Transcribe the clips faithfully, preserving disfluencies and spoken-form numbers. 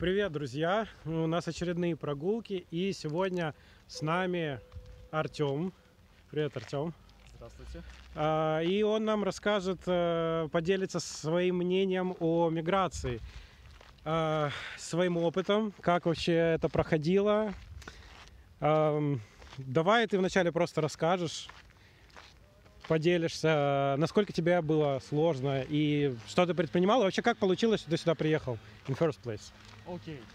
Привет, друзья! У нас очередные прогулки, и сегодня с нами Артем. Привет, Артем. Здравствуйте. И он нам расскажет, поделится своим мнением о миграции, своим опытом, как вообще это проходило. Давай ты вначале просто расскажешь, поделишься, насколько тебе было сложно и что ты предпринимал, и вообще как получилось, что ты сюда приехал in first place. Окей. Okay.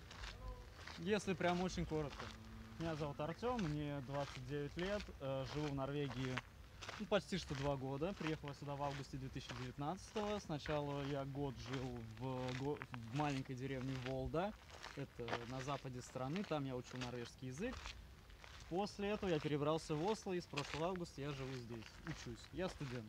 Если прям очень коротко. Меня зовут Артем, мне двадцать девять лет, э, живу в Норвегии ну, почти что два года. Приехал я сюда в августе две тысячи девятнадцатого. Сначала я год жил в, в маленькой деревне Волда, это на западе страны, там я учил норвежский язык. После этого я перебрался в Осло, и с прошлого августа я живу здесь, учусь. Я студент.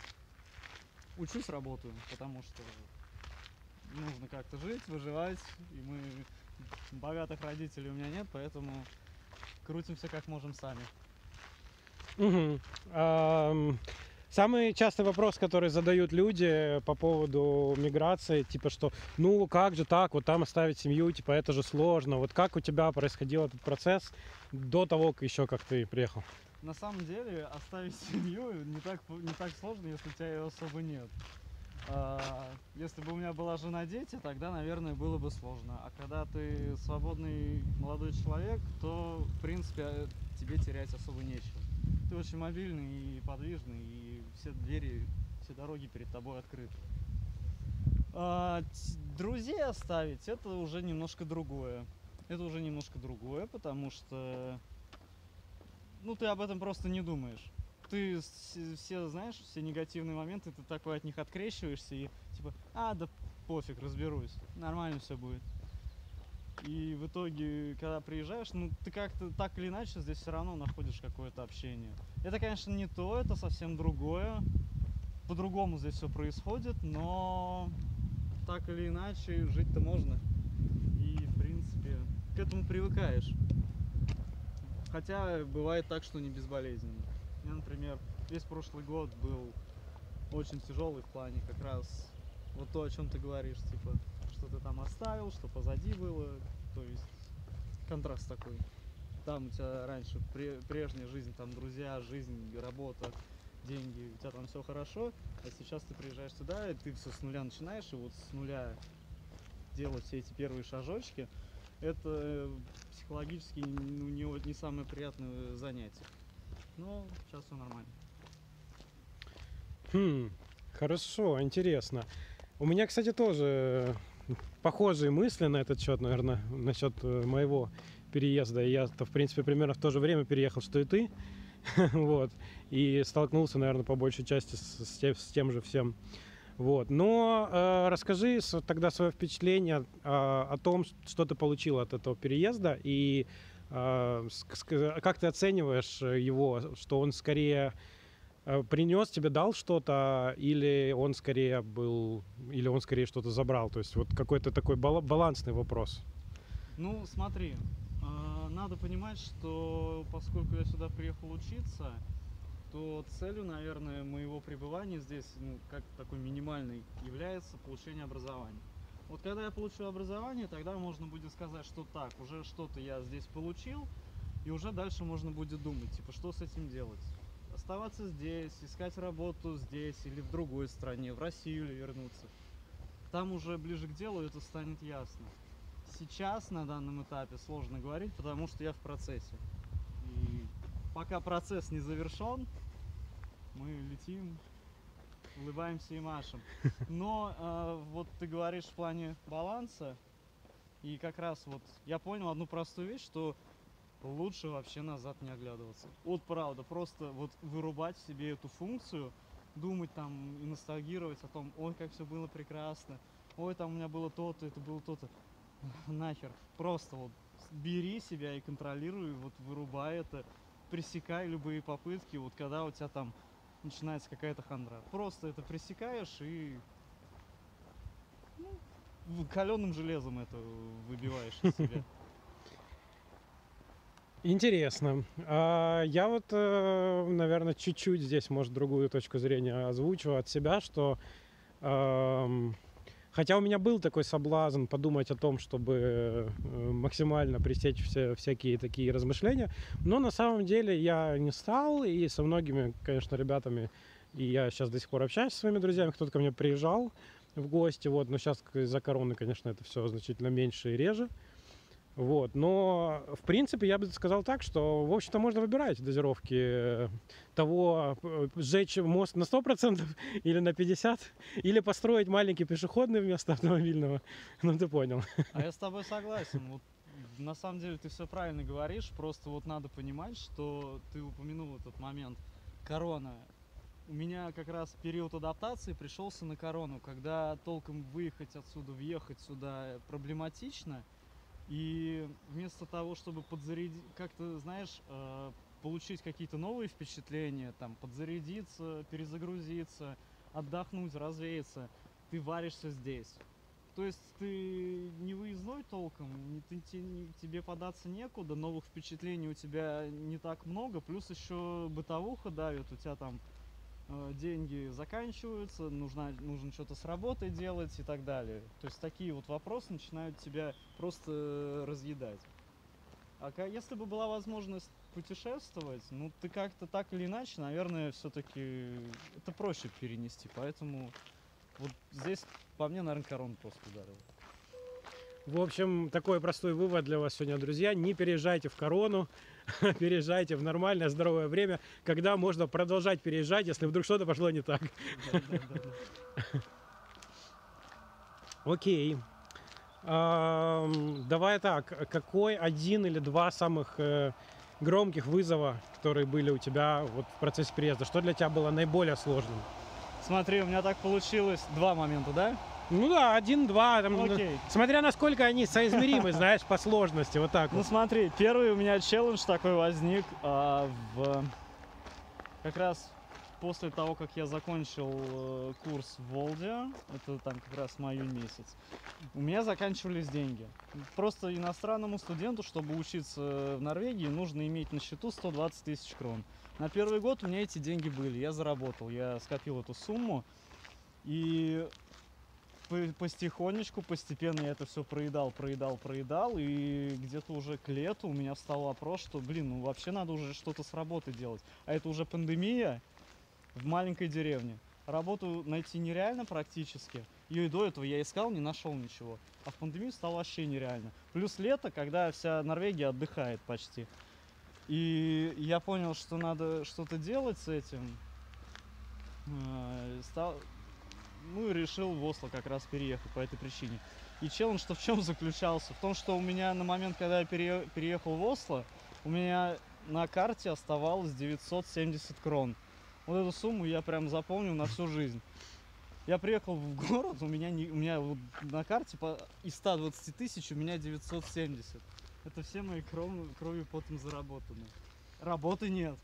Учусь, работаю, потому что нужно как-то жить, выживать, и мы богатых родителей у меня нет, поэтому крутимся как можем сами. Угу. А, самый частый вопрос, который задают люди по поводу миграции, типа что, ну как же так, вот там оставить семью, типа это же сложно. Вот как у тебя происходил этот процесс до того, еще как ты приехал? На самом деле оставить семью не так, не так сложно, если у тебя ее особо нет. А, если бы у меня была жена, дети, тогда, наверное, было бы сложно. А когда ты свободный молодой человек, то, в принципе, тебе терять особо нечего. Ты очень мобильный и подвижный, и все двери, все дороги перед тобой открыты. А, друзей оставить — это уже немножко другое. Это уже немножко другое, потому что, ну, ты об этом просто не думаешь. Ты все знаешь, все негативные моменты, ты такой от них открещиваешься и типа, а, да пофиг, разберусь, нормально все будет. И в итоге, когда приезжаешь, ну ты как-то так или иначе здесь все равно находишь какое-то общение. Это, конечно, не то, это совсем другое. По-другому здесь все происходит, но так или иначе жить-то можно. И, в принципе, к этому привыкаешь. Хотя бывает так, что не безболезненно. У меня, например, весь прошлый год был очень тяжелый в плане как раз вот то, о чем ты говоришь, типа, что ты там оставил, что позади было, то есть контраст такой. Там у тебя раньше прежняя жизнь, там друзья, жизнь, работа, деньги, у тебя там все хорошо, а сейчас ты приезжаешь сюда, и ты все с нуля начинаешь, и вот с нуля делать все эти первые шажочки, это психологически ну, не, не самое приятное занятие. Но сейчас все нормально. Хм, хорошо, интересно. У меня, кстати, тоже похожие мысли на этот счет, наверное, насчет моего переезда. Я-то, в принципе, примерно в то же время переехал, что и ты. Вот. И столкнулся, наверное, по большей части с, с, тем, с тем же всем. Вот. Но э, расскажи тогда свое впечатление э, о том, что ты получил от этого переезда, и э, как ты оцениваешь его, что он скорее принес тебе, дал что-то, или он скорее был, или он скорее что-то забрал? То есть вот какой-то такой балансный вопрос. Ну, смотри, э, надо понимать, что поскольку я сюда приехал учиться, то целью, наверное, моего пребывания здесь, ну, как такой минимальной, является получение образования. Вот когда я получу образование, тогда можно будет сказать, что так, уже что-то я здесь получил, и уже дальше можно будет думать, типа, что с этим делать. Оставаться здесь, искать работу здесь или в другой стране, в Россию или вернуться. Там уже ближе к делу это станет ясно. Сейчас на данном этапе сложно говорить, потому что я в процессе. И пока процесс не завершен, мы летим, улыбаемся и машем. Но э, вот ты говоришь в плане баланса, и как раз вот я понял одну простую вещь, что лучше вообще назад не оглядываться. Вот правда, просто вот вырубать в себе эту функцию, думать там и ностальгировать о том, ой, как все было прекрасно, ой, там у меня было то-то, это было то-то. Нахер. Просто вот бери себя и контролируй, вот вырубай это, пресекай любые попытки, вот когда у тебя там начинается какая-то хандра. Просто это пресекаешь и ну, каленым железом это выбиваешь из себя. Интересно. А я вот, наверное, чуть-чуть здесь, может, другую точку зрения озвучу от себя, что, Хотя у меня был такой соблазн подумать о том, чтобы э, максимально пресечь все, всякие такие размышления. Но на самом деле я не стал. И со многими, конечно, ребятами, и я сейчас до сих пор общаюсь со своими друзьями, кто-то ко мне приезжал в гости. Вот, но сейчас из-за короны, конечно, это все значительно меньше и реже. Вот, но в принципе я бы сказал так, что в общем-то можно выбирать дозировки того, сжечь мост на сто процентов или на пятьдесят процентов, или построить маленький пешеходный вместо автомобильного. Ну ты понял. А я с тобой согласен. Вот, на самом деле ты все правильно говоришь, просто вот надо понимать, что ты упомянул этот момент. Корона. У меня как раз период адаптации пришелся на корону, когда толком выехать отсюда, въехать сюда проблематично. И вместо того, чтобы подзарядить, как-то, знаешь, э, получить какие-то новые впечатления, там, подзарядиться, перезагрузиться, отдохнуть, развеяться, ты варишься здесь. То есть ты не выездной толком, не, ты, те, не, тебе податься некуда, новых впечатлений у тебя не так много, плюс еще бытовуха давит, у тебя там э, деньги заканчиваются, нужно, нужно что-то с работой делать и так далее. То есть такие вот вопросы начинают тебя просто разъедать. А если бы была возможность путешествовать, ну ты как-то так или иначе, наверное, все-таки это проще перенести. Поэтому вот здесь по мне, наверное, корона просто ударила. В общем, такой простой вывод для вас сегодня, друзья. Не переезжайте в корону, переезжайте в нормальное, здоровое время, когда можно продолжать переезжать, если вдруг что-то пошло не так. Окей. Давай так, какой один или два самых громких вызова, которые были у тебя вот в процессе переезда? Что для тебя было наиболее сложным? Смотри, у меня так получилось два момента, да? Ну да, один-два, Окей. Смотря насколько они соизмеримы, знаешь, по сложности, вот так Ну вот. смотри, первый у меня челлендж такой возник а, в как раз после того, как я закончил э, курс в Волде, это там как раз май-июнь месяц, у меня заканчивались деньги. Просто иностранному студенту, чтобы учиться в Норвегии, нужно иметь на счету сто двадцать тысяч крон. На первый год у меня эти деньги были, я заработал, я скопил эту сумму, и потихонечку, постепенно я это все проедал, проедал, проедал, и где-то уже к лету у меня встал вопрос, что, блин, ну вообще надо уже что-то с работой делать. А это уже пандемия в маленькой деревне. Работу найти нереально практически. Ее и до этого я искал, не нашел ничего. А в пандемию стало вообще нереально. Плюс лето, когда вся Норвегия отдыхает почти. И я понял, что надо что-то делать с этим. Стал... Ну и решил в Осло как раз переехать по этой причине. И челлендж-то в чем заключался? В том, что у меня на момент, когда я пере... переехал в Осло, у меня на карте оставалось девятьсот семьдесят крон. Вот эту сумму я прям запомнил на всю жизнь. Я приехал в город, у меня, не... у меня вот на карте по... из ста двадцати тысяч у меня девятьсот семьдесят. Это все мои кров... кровью потом заработаны. Работы нет.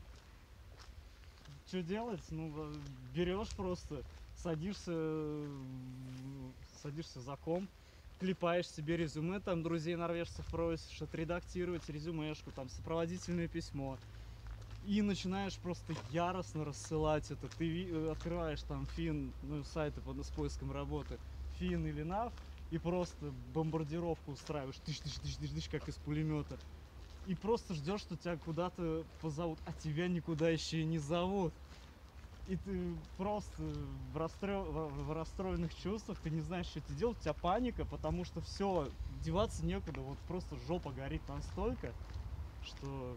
Что делать? Ну, берешь просто... Садишься, садишься за комп, клепаешь себе резюме, там друзей норвежцев просишь отредактировать резюмешку, там сопроводительное письмо. И начинаешь просто яростно рассылать это. Ты открываешь там Фин, ну, сайты под, с поиском работы, Фин или Нав, и просто бомбардировку устраиваешь, тыщ-тыщ-тыщ-тыщ, как из пулемета. И просто ждешь, что тебя куда-то позовут, а тебя никуда еще и не зовут. И ты просто в, расстро... в расстроенных чувствах, ты не знаешь, что тебе делать, у тебя паника, потому что все, деваться некуда, вот просто жопа горит настолько, что,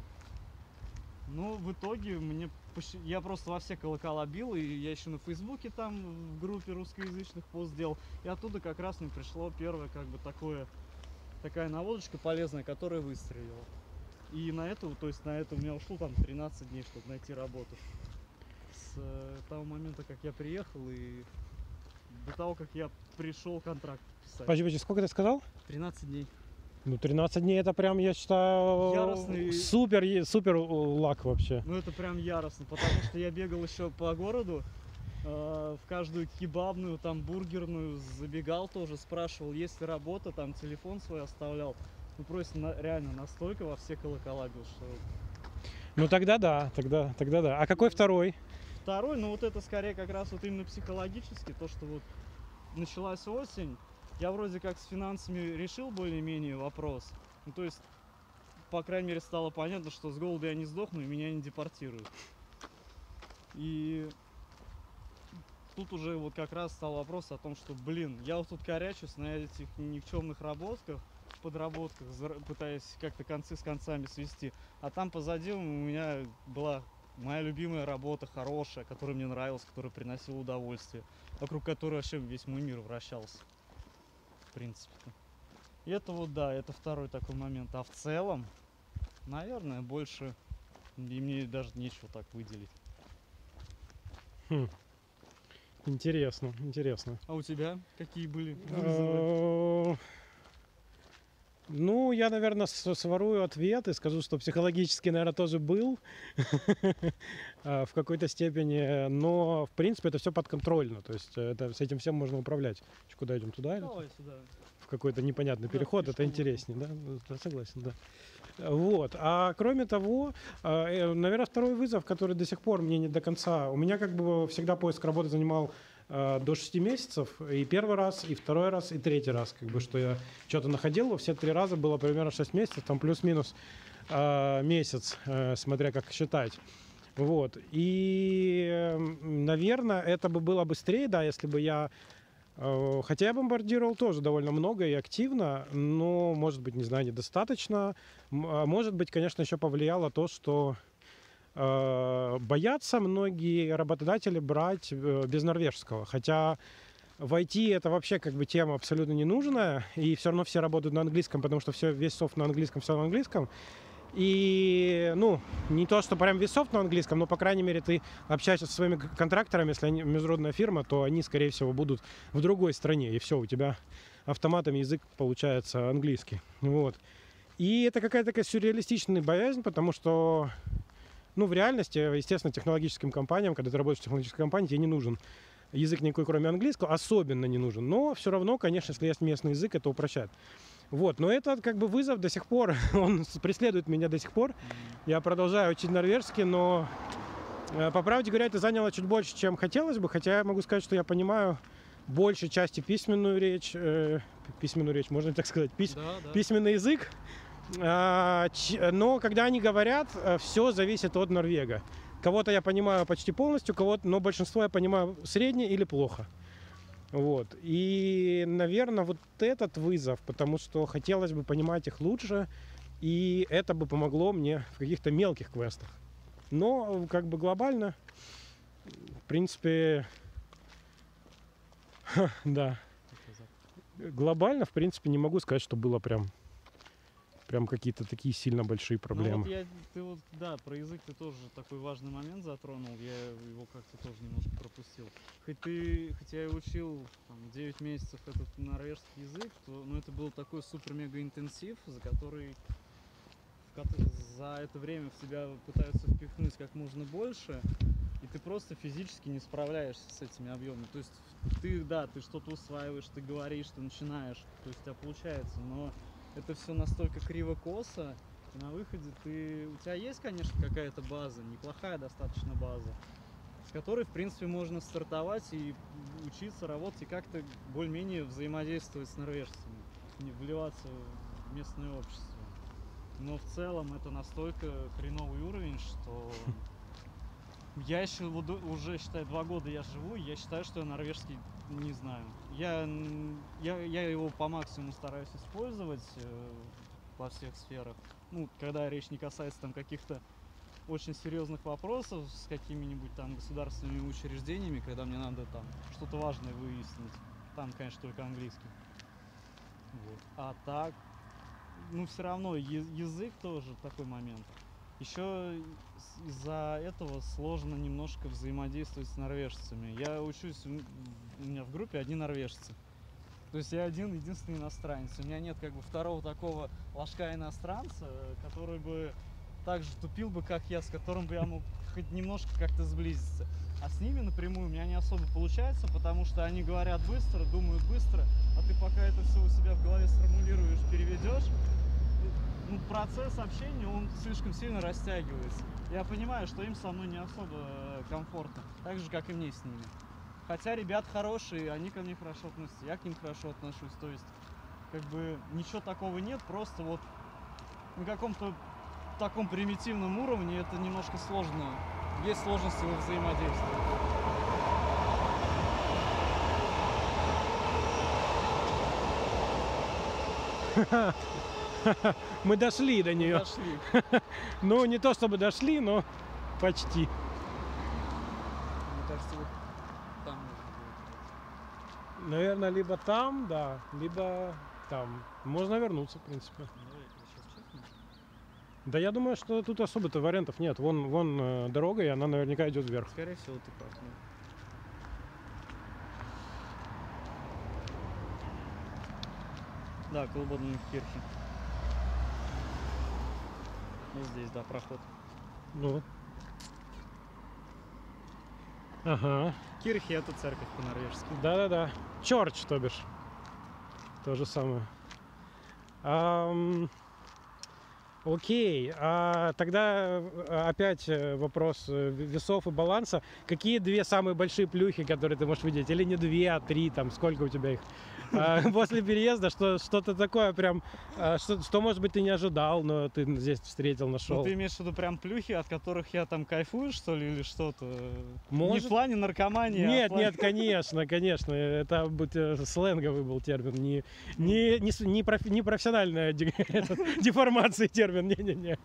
ну, в итоге мне, я просто во все колокола бил, и я еще на Фейсбуке там в группе русскоязычных пост делал, и оттуда как раз мне пришло первое, как бы, такое, такая наводочка полезная, которая выстрелила. И на это, то есть на это у меня ушло там тринадцать дней, чтобы найти работу. С того момента, как я приехал, и до того, как я пришел контракт писать. Подожди, подожди, сколько ты сказал? тринадцать дней. Ну, тринадцать дней это прям, я считаю, яростный... супер, супер лак вообще. Ну, это прям яростно, потому что я бегал еще по городу, э, в каждую кебабную, там, бургерную забегал тоже, спрашивал, есть ли работа, там, телефон свой оставлял. Ну, просто на, реально настолько во все колокола бил, что... Ну, тогда да, тогда, тогда да. А какой второй? Второй, ну вот это скорее как раз вот именно психологически, то, что вот началась осень, я вроде как с финансами решил более-менее вопрос. Ну, то есть, по крайней мере, стало понятно, что с голоду я не сдохну и меня не депортируют. И тут уже вот как раз стал вопрос о том, что, блин, я вот тут корячусь на этих никчемных работках, подработках, пытаясь как-то концы с концами свести. А там позади у меня была моя любимая работа, хорошая, которая мне нравилась, которая приносила удовольствие, вокруг которой вообще весь мой мир вращался, в принципе-то. И это вот, да, это второй такой момент. А в целом, наверное, больше и мне даже нечего так выделить. Хм. Интересно, интересно. А у тебя какие были вызовы? Ну, я, наверное, сворую ответ и скажу, что психологически, наверное, тоже был в какой-то степени, но, в принципе, это все подконтрольно, то есть это, с этим всем можно управлять. Куда идем, туда? Давай сюда. В какой-то непонятный Да, переход, это интереснее, да? Да, согласен, да. Вот. А кроме того, наверное, второй вызов, который до сих пор мне не до конца... У меня как бы всегда поиск работы занимал до шести месяцев, и первый раз, и второй раз, и третий раз, как бы, что я что-то находил, во все три раза было примерно шесть месяцев, там плюс-минус э, месяц, э, смотря как считать. Вот. И, наверное, это бы было быстрее, да, если бы я... Э, хотя я бомбардировал тоже довольно много и активно, но, может быть, не знаю, недостаточно. Может быть, конечно, еще повлияло то, что... боятся многие работодатели брать без норвежского, хотя в ай ти это вообще как бы тема абсолютно ненужная, и все равно все работают на английском, потому что все, весь софт на английском, все на английском. И, ну, не то, что прям весь софт на английском, но, по крайней мере, ты общаешься со своими контракторами, если они международная фирма, то они, скорее всего, будут в другой стране, и все, у тебя автоматом язык получается английский. Вот. И это какая-то такая сюрреалистичная боязнь, потому что ну, в реальности, естественно, технологическим компаниям, когда ты работаешь в технологической компании, тебе не нужен язык никакой, кроме английского, особенно не нужен. Но все равно, конечно, если есть местный язык, это упрощает. Вот, но этот как бы вызов до сих пор, он преследует меня до сих пор. Я продолжаю учить норвежский, но, по правде говоря, это заняло чуть больше, чем хотелось бы. Хотя я могу сказать, что я понимаю большей части письменную речь, э, письменную речь, можно так сказать, пись, да, да. письменный язык. Но когда они говорят, все зависит от норвега. Кого-то я понимаю почти полностью, кого-то, но большинство я понимаю средне или плохо. Вот. И, наверное, вот этот вызов, потому что хотелось бы понимать их лучше, и это бы помогло мне в каких-то мелких квестах. Но как бы глобально, в принципе, да, глобально, в принципе, не могу сказать, что было прям Прям какие-то такие сильно большие проблемы. Ну, вот я, ты вот, да, про язык ты тоже такой важный момент затронул, я его как-то тоже немножко пропустил. Хоть ты, хотя я учил там, девять месяцев этот норвежский язык, то ну, это был такой супер-мега-интенсив, за который, который за это время в тебя пытаются впихнуть как можно больше, и ты просто физически не справляешься с этими объемами. То есть ты, да, ты что-то усваиваешь, ты говоришь, ты начинаешь, то есть у тебя получается, но это все настолько криво-косо, и на выходе ты... У тебя есть, конечно, какая-то база, неплохая достаточно база, с которой, в принципе, можно стартовать и учиться, работать, и как-то более-менее взаимодействовать с норвежцами, не вливаться в местное общество. Но в целом это настолько хреновый уровень, что... Я еще вот уже, считай, два года я живу, и я считаю, что я норвежский не знаю. Я, я, я его по максимуму стараюсь использовать э, во всех сферах. Ну, когда речь не касается там каких-то очень серьезных вопросов с какими-нибудь там государственными учреждениями, когда мне надо там что-то важное выяснить. Там, конечно, только английский. Вот. А так, ну, все равно язык тоже такой момент. Еще из-за этого сложно немножко взаимодействовать с норвежцами. Я учусь, у меня в группе одни норвежцы. То есть я один единственный иностранец. У меня нет как бы второго такого ложка иностранца, который бы так же тупил бы, как я, с которым бы я мог хоть немножко как-то сблизиться. А с ними напрямую у меня не особо получается, потому что они говорят быстро, думают быстро, а ты пока это все у себя в голове сформулируешь, переведешь, ну, процесс общения, он слишком сильно растягивается. Я понимаю, что им со мной не особо комфортно, так же, как и мне с ними. Хотя ребят хорошие, они ко мне хорошо относятся, я к ним хорошо отношусь. То есть, как бы, ничего такого нет, просто вот на каком-то таком примитивном уровне это немножко сложно. Есть сложности во взаимодействии. Мы дошли до нее. Дошли. Ну, не то чтобы дошли, но почти. Мне кажется, вот там можно будет. Наверное, либо там, да, либо там. Можно вернуться, в принципе. Давай я сейчас чекну. Да я думаю, что тут особо-то вариантов нет. Вон, вон э, дорога, и она наверняка идет вверх. Скорее всего, ты прав. Да. Да, Колбоденкирхе. Вот здесь, да, проход. Ну. Ага. Кирхи — это церковь по-норвежски. Да-да-да. Чорч, то бишь. То же самое. Ам, Окей. А тогда э, опять э, вопрос э, весов и баланса. Какие две самые большие плюхи, которые ты можешь видеть? Или не две, а три, там, сколько у тебя их? А, После переезда что, что-то такое прям, а, что, что, может быть, ты не ожидал, но ты здесь встретил, Ну, нашел. ты имеешь в виду прям плюхи, от которых я там кайфую, что ли, или что-то? Не Может. в плане наркомании, а в Нет, плане- нет, конечно, конечно. Это быть, э, сленговый был термин, не, не, не, с- не, профи- не профессиональная де- этот, деформация термин, не-не-не.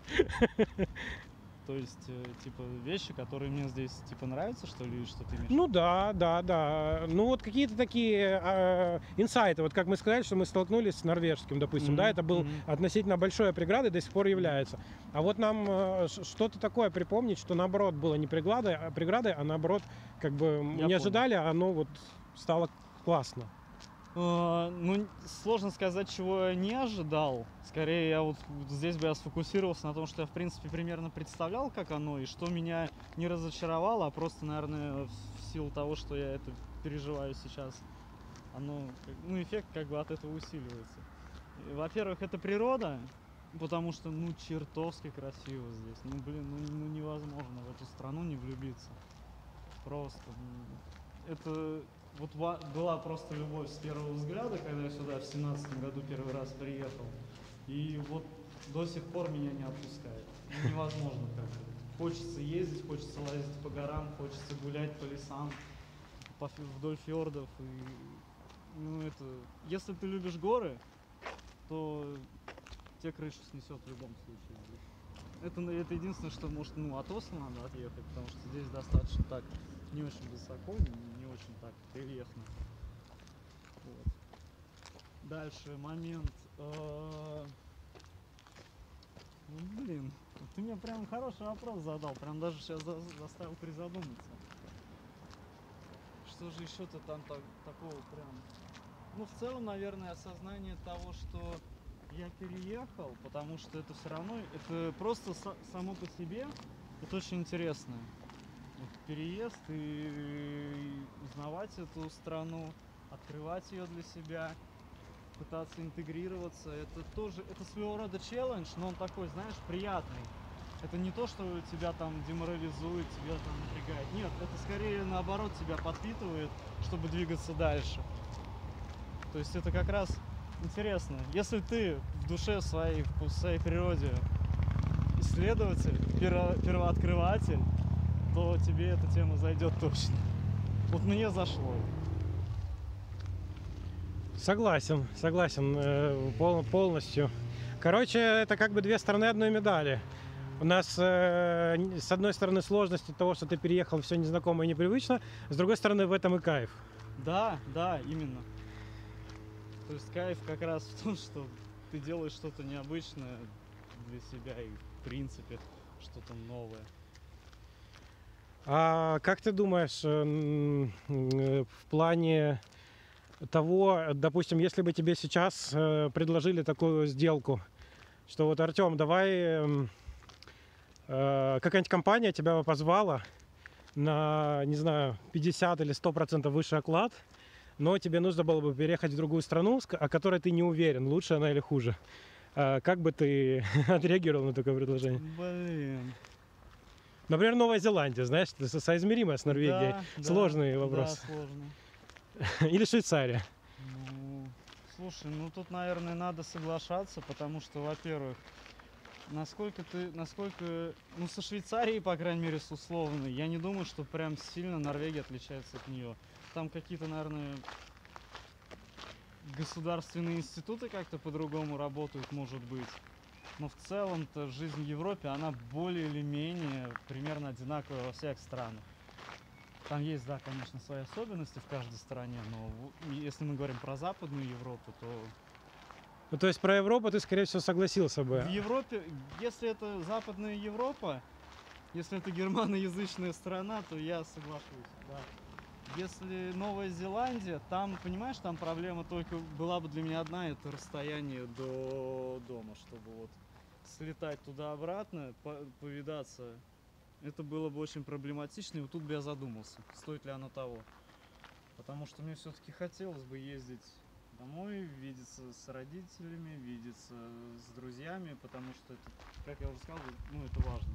То есть, э, типа, вещи, которые мне здесь, типа, нравятся, что ли, или что ты имеешь? Ну да, да, да. Ну вот какие-то такие э, инсайты, вот как мы сказали, что мы столкнулись с норвежским, допустим, да, Мгм, это был мгм. относительно большой преградой, до сих пор является. А вот нам э, ш- что-то такое припомнить, что наоборот было не преградой, а преградой, а наоборот, как бы мы Я не понял. ожидали, а оно вот стало классно. Э, Ну, сложно сказать, чего я не ожидал. Скорее, я вот здесь бы я сфокусировался на том, что я, в принципе, примерно представлял, как оно, и что меня не разочаровало, а просто, наверное, в силу того, что я это переживаю сейчас, оно, как- ну, эффект как бы от этого усиливается. И, Во-первых, это природа, потому что, ну, чертовски красиво здесь. Ну, блин, ну, ну, невозможно в эту страну не влюбиться. Просто. м, Это вот ва- была просто любовь с первого взгляда, когда я сюда в семнадцатом году первый раз приехал. И вот до сих пор меня не отпускает. Ну, невозможно как-то. Хочется ездить, хочется лазить по горам, хочется гулять по лесам, по фи- вдоль фьордов. И, ну, это, если ты любишь горы, то тебе крышу снесет в любом случае. Это, на- это единственное, что может, ну, от Осло надо отъехать, потому что здесь достаточно так не очень высоко, не, не очень так рельефно. Вот. Дальше момент. э, Ну, блин, ты мне прям хороший вопрос задал, прям даже сейчас заставил призадуматься. Что же еще-то там так- такого прям... Ну, в целом, наверное, осознание того, что я переехал, потому что это все равно, это просто са- само по себе, это очень интересно. Вот переезд и узнавать эту страну, открывать ее для себя, пытаться интегрироваться, это тоже, это своего рода челлендж, но он такой, знаешь, приятный. Это не то, что тебя там деморализует, тебя там напрягает. Нет, это скорее наоборот тебя подпитывает, чтобы двигаться дальше. То есть это как раз интересно. Если ты в душе своей, в своей природе исследователь, перво- первооткрыватель, то тебе эта тема зайдет точно. Вот мне зашло. Согласен, согласен э, пол- полностью. Короче, это как бы две стороны одной медали. У нас э, н- с одной стороны сложности того, что ты переехал, все незнакомо и непривычно, с другой стороны в этом и кайф. Да, да, именно. То есть кайф как раз в том, что ты делаешь что-то необычное для себя и в принципе что-то новое. А как ты думаешь, э, м, э, в плане того, допустим, если бы тебе сейчас э, предложили такую сделку, что вот, Артем, давай, эм, э, какая-нибудь компания тебя бы позвала на, не знаю, пятьдесят или сто процентов выше оклад, но тебе нужно было бы переехать в другую страну, с ко- о которой ты не уверен, лучше она или хуже. А как бы ты отреагировал на такое предложение? Блин. Например, Новая Зеландия, знаешь, это со- соизмеримая с Норвегией. Да, да, Сложный да, вопрос. сложный. Или Швейцария. Ну, слушай, ну тут, наверное, надо соглашаться, потому что, во-первых, насколько ты, насколько, ну, со Швейцарией, по крайней мере, с условной, я не думаю, что прям сильно Норвегия отличается от нее. Там какие-то, наверное, государственные институты как-то по-другому работают, может быть. Но в целом-то жизнь в Европе, она более или менее примерно одинаковая во всех странах. Там есть, да, конечно, свои особенности в каждой стране, но в- если мы говорим про Западную Европу, то Ну, то есть про Европу ты, скорее всего, согласился бы. в Европе, если это Западная Европа, если это германоязычная страна, то я соглашусь, да. Если Новая Зеландия, там, понимаешь, там проблема только была бы для меня одна, это расстояние до дома, чтобы вот слетать туда-обратно, по- повидаться. Это было бы очень проблематично, и вот тут бы я задумался, стоит ли оно того. Потому что мне все-таки хотелось бы ездить домой, видеться с родителями, видеться с друзьями, потому что это, как я уже сказал, ну это важно.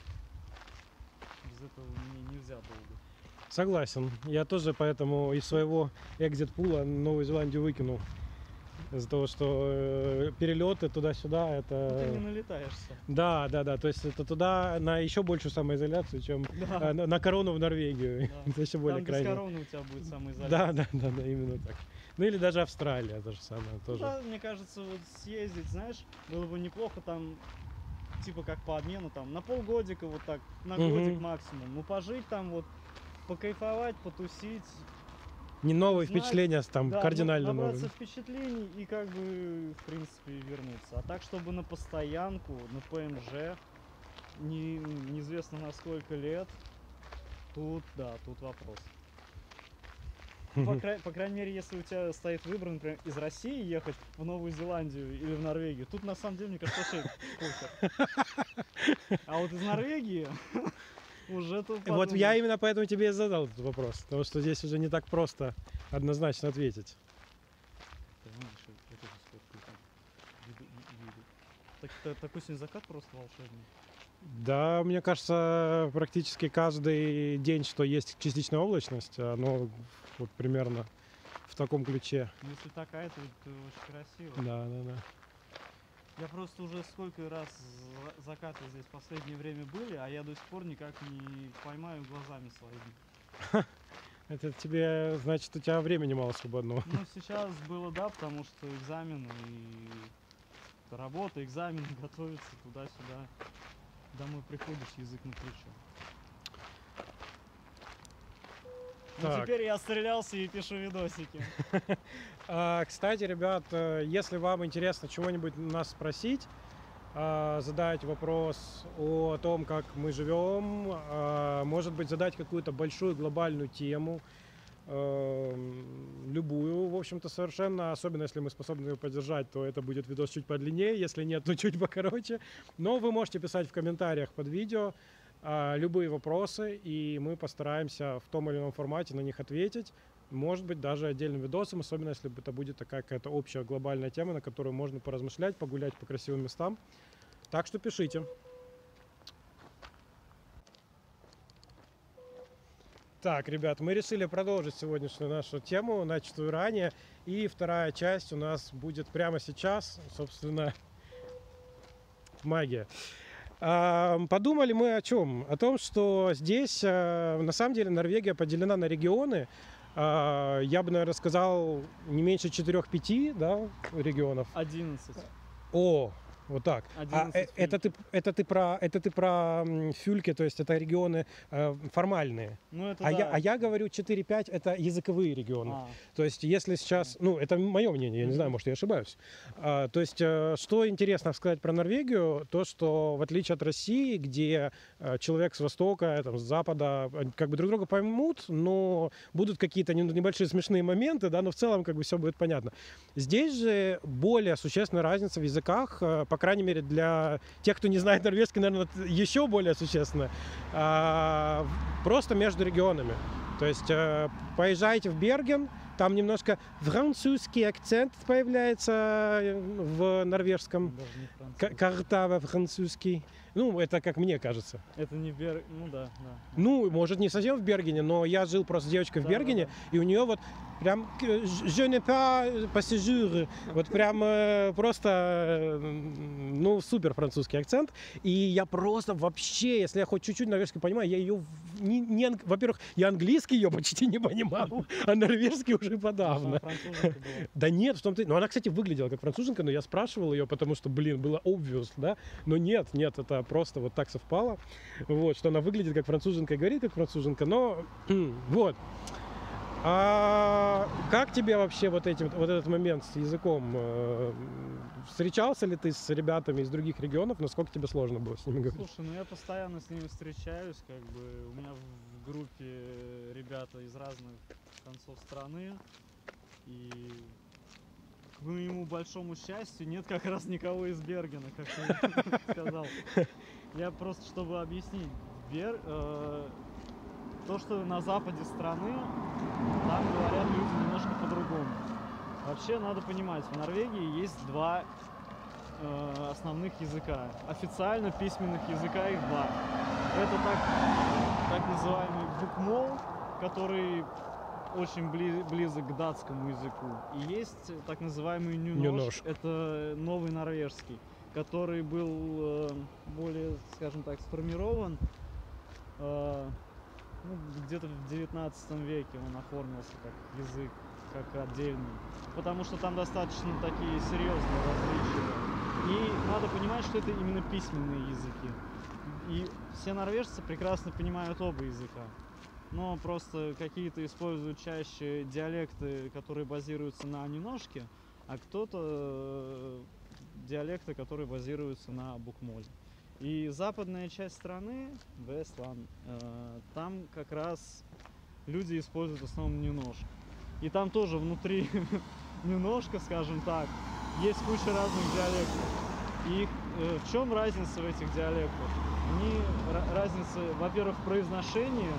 Без этого мне нельзя долго. Согласен. Я тоже поэтому из своего экзит-пула Новую Зеландию выкинул. Из-за того, что э, перелеты туда-сюда, Ну, ты не это... налетаешься. Да, да, да. То есть это туда на еще большую самоизоляцию, чем Да. э, на, на корону в Норвегию. Да. Это еще более Там без крайне. короны у тебя будет самоизоляция. Да, да, да, да, именно так. Ну или даже Австралия, то же самое Ну тоже. да, мне кажется, вот съездить, знаешь, было бы неплохо там, типа как по обмену, там, на полгодика вот так, на Мгм. годик максимум. Ну пожить там вот, покайфовать, потусить. Не новые Знать, впечатления, там да, кардинально на- набраться новые. впечатлений и как бы, в принципе, вернуться. А так, чтобы на постоянку, на ПМЖ, не, неизвестно на сколько лет, тут, да, тут вопрос. Ну, По, край- по крайней мере, если у тебя стоит выбор, например, из России ехать в Новую Зеландию или в Норвегию, тут на самом деле, мне кажется, вообще похер. А вот из Норвегии уже тут Вот я именно поэтому тебе и задал этот вопрос, потому что здесь уже не так просто однозначно ответить. Такой сегодня закат просто волшебный. Да, мне кажется, практически каждый день, что есть частичная облачность, оно вот примерно в таком ключе. Ну, если такая, то это очень красиво. Да, да, да. Я просто уже сколько раз за- закаты здесь в последнее время были, а я до сих пор никак не поймаю глазами своими. Это тебе, значит, у тебя времени мало свободного. Ну, сейчас было, да, потому что экзамены и работа, экзамены, готовиться туда-сюда. Домой приходишь, язык на плечо. Ну, Так. теперь я стрелялся и пишу видосики. А, кстати, ребят, э, если вам интересно чего-нибудь нас спросить, а, задать вопрос о том, как мы живем, а, может быть, задать какую-то большую глобальную тему, э, любую, в общем-то, совершенно, особенно если мы способны ее поддержать, то это будет видос чуть подлиннее, если нет, то чуть покороче. Но вы можете писать в комментариях под видео а, любые вопросы, и мы постараемся в том или ином формате на них ответить. Может быть, даже отдельным видосом, особенно если это будет такая какая-то общая глобальная тема, на которую можно поразмышлять, погулять по красивым местам. Так что пишите. Так, ребят, мы решили продолжить сегодняшнюю нашу тему, начатую ранее. И вторая часть у нас будет прямо сейчас, собственно, магия. А, Подумали мы о чем? О том, что здесь, а, на самом деле, Норвегия поделена на регионы. А, Я бы, наверное, сказал, не меньше четырёх-пяти, да, регионов. одиннадцать. О, вот так. А, одиннадцать э, это, ты, это, ты про, это ты про м, фюльки, то есть это регионы э, формальные. Ну, это А, да. я, а я говорю четыре-пять, это языковые регионы. А, То есть, если сейчас, ну, это мое мнение, я не знаю, может, я ошибаюсь. А, то есть, э, что интересно сказать про Норвегию, то, что в отличие от России, где э, человек с востока, там, с запада, они как бы друг друга поймут, но будут какие-то не- небольшие смешные моменты, да, но в целом как бы все будет понятно. Здесь же более существенная разница в языках, э, по крайней мере, для тех, кто не знает норвежский, наверное, еще более существенная, а, просто между регионами. То есть э, поезжайте в Берген, там немножко французский акцент появляется э, в норвежском, даже не К- француз. картава французский. Ну, это как мне кажется. Это не Бер... Ну да, да. Ну, может, не совсем в Бергене, но я жил просто с девочкой в Да, Бергене, да, и у нее вот прям э, je ne pas passager, вот прям э, просто, э, ну, супер французский акцент. И я просто вообще, если я хоть чуть-чуть норвежский понимаю, я ее, не, не, анг- во-первых, я английский ее почти не понимал, а норвежский уже подавно. Француженка была. Да нет, в том-то... Ну, она, кстати, выглядела как француженка, но я спрашивал ее, потому что, блин, было obvious, да? Но нет, нет, это просто вот так совпало, вот, что она выглядит как француженка и говорит как француженка, но вот. А как тебе вообще вот, этим, вот этот момент с языком? Э, Встречался ли ты с ребятами из других регионов? Насколько тебе сложно было с ними говорить? Слушай, ну я постоянно с ними встречаюсь, как бы у меня в группе ребята из разных концов страны, и к моему большому счастью нет как раз никого из Бергена, как ты сказал. Я просто, чтобы объяснить, Бер... э, то, что на западе страны, там говорят люди немножко по-другому. Вообще надо понимать, в Норвегии есть два э, основных языка. Официально письменных языка их два. Это так, так называемый букмол, который очень бли, близок к датскому языку. И есть так называемый нюнош, Нюнош. это новый норвежский, который был э, более, скажем так, сформирован э, ну, где-то в девятнадцатом веке. Он оформился как язык, как отдельный, потому что там достаточно такие серьезные различия. И надо понимать, что это именно письменные языки. И все норвежцы прекрасно понимают оба языка. Но просто какие-то используют чаще диалекты, которые базируются на нюношке, а кто-то диалекты, которые базируются на букмоле. И западная часть страны, Вестланд, э, там как раз люди используют в основном нюношку. И там тоже внутри нюношка, скажем так, есть куча разных диалектов. И э, в чем разница в этих диалектах? Они, разница, во-первых, в произношении,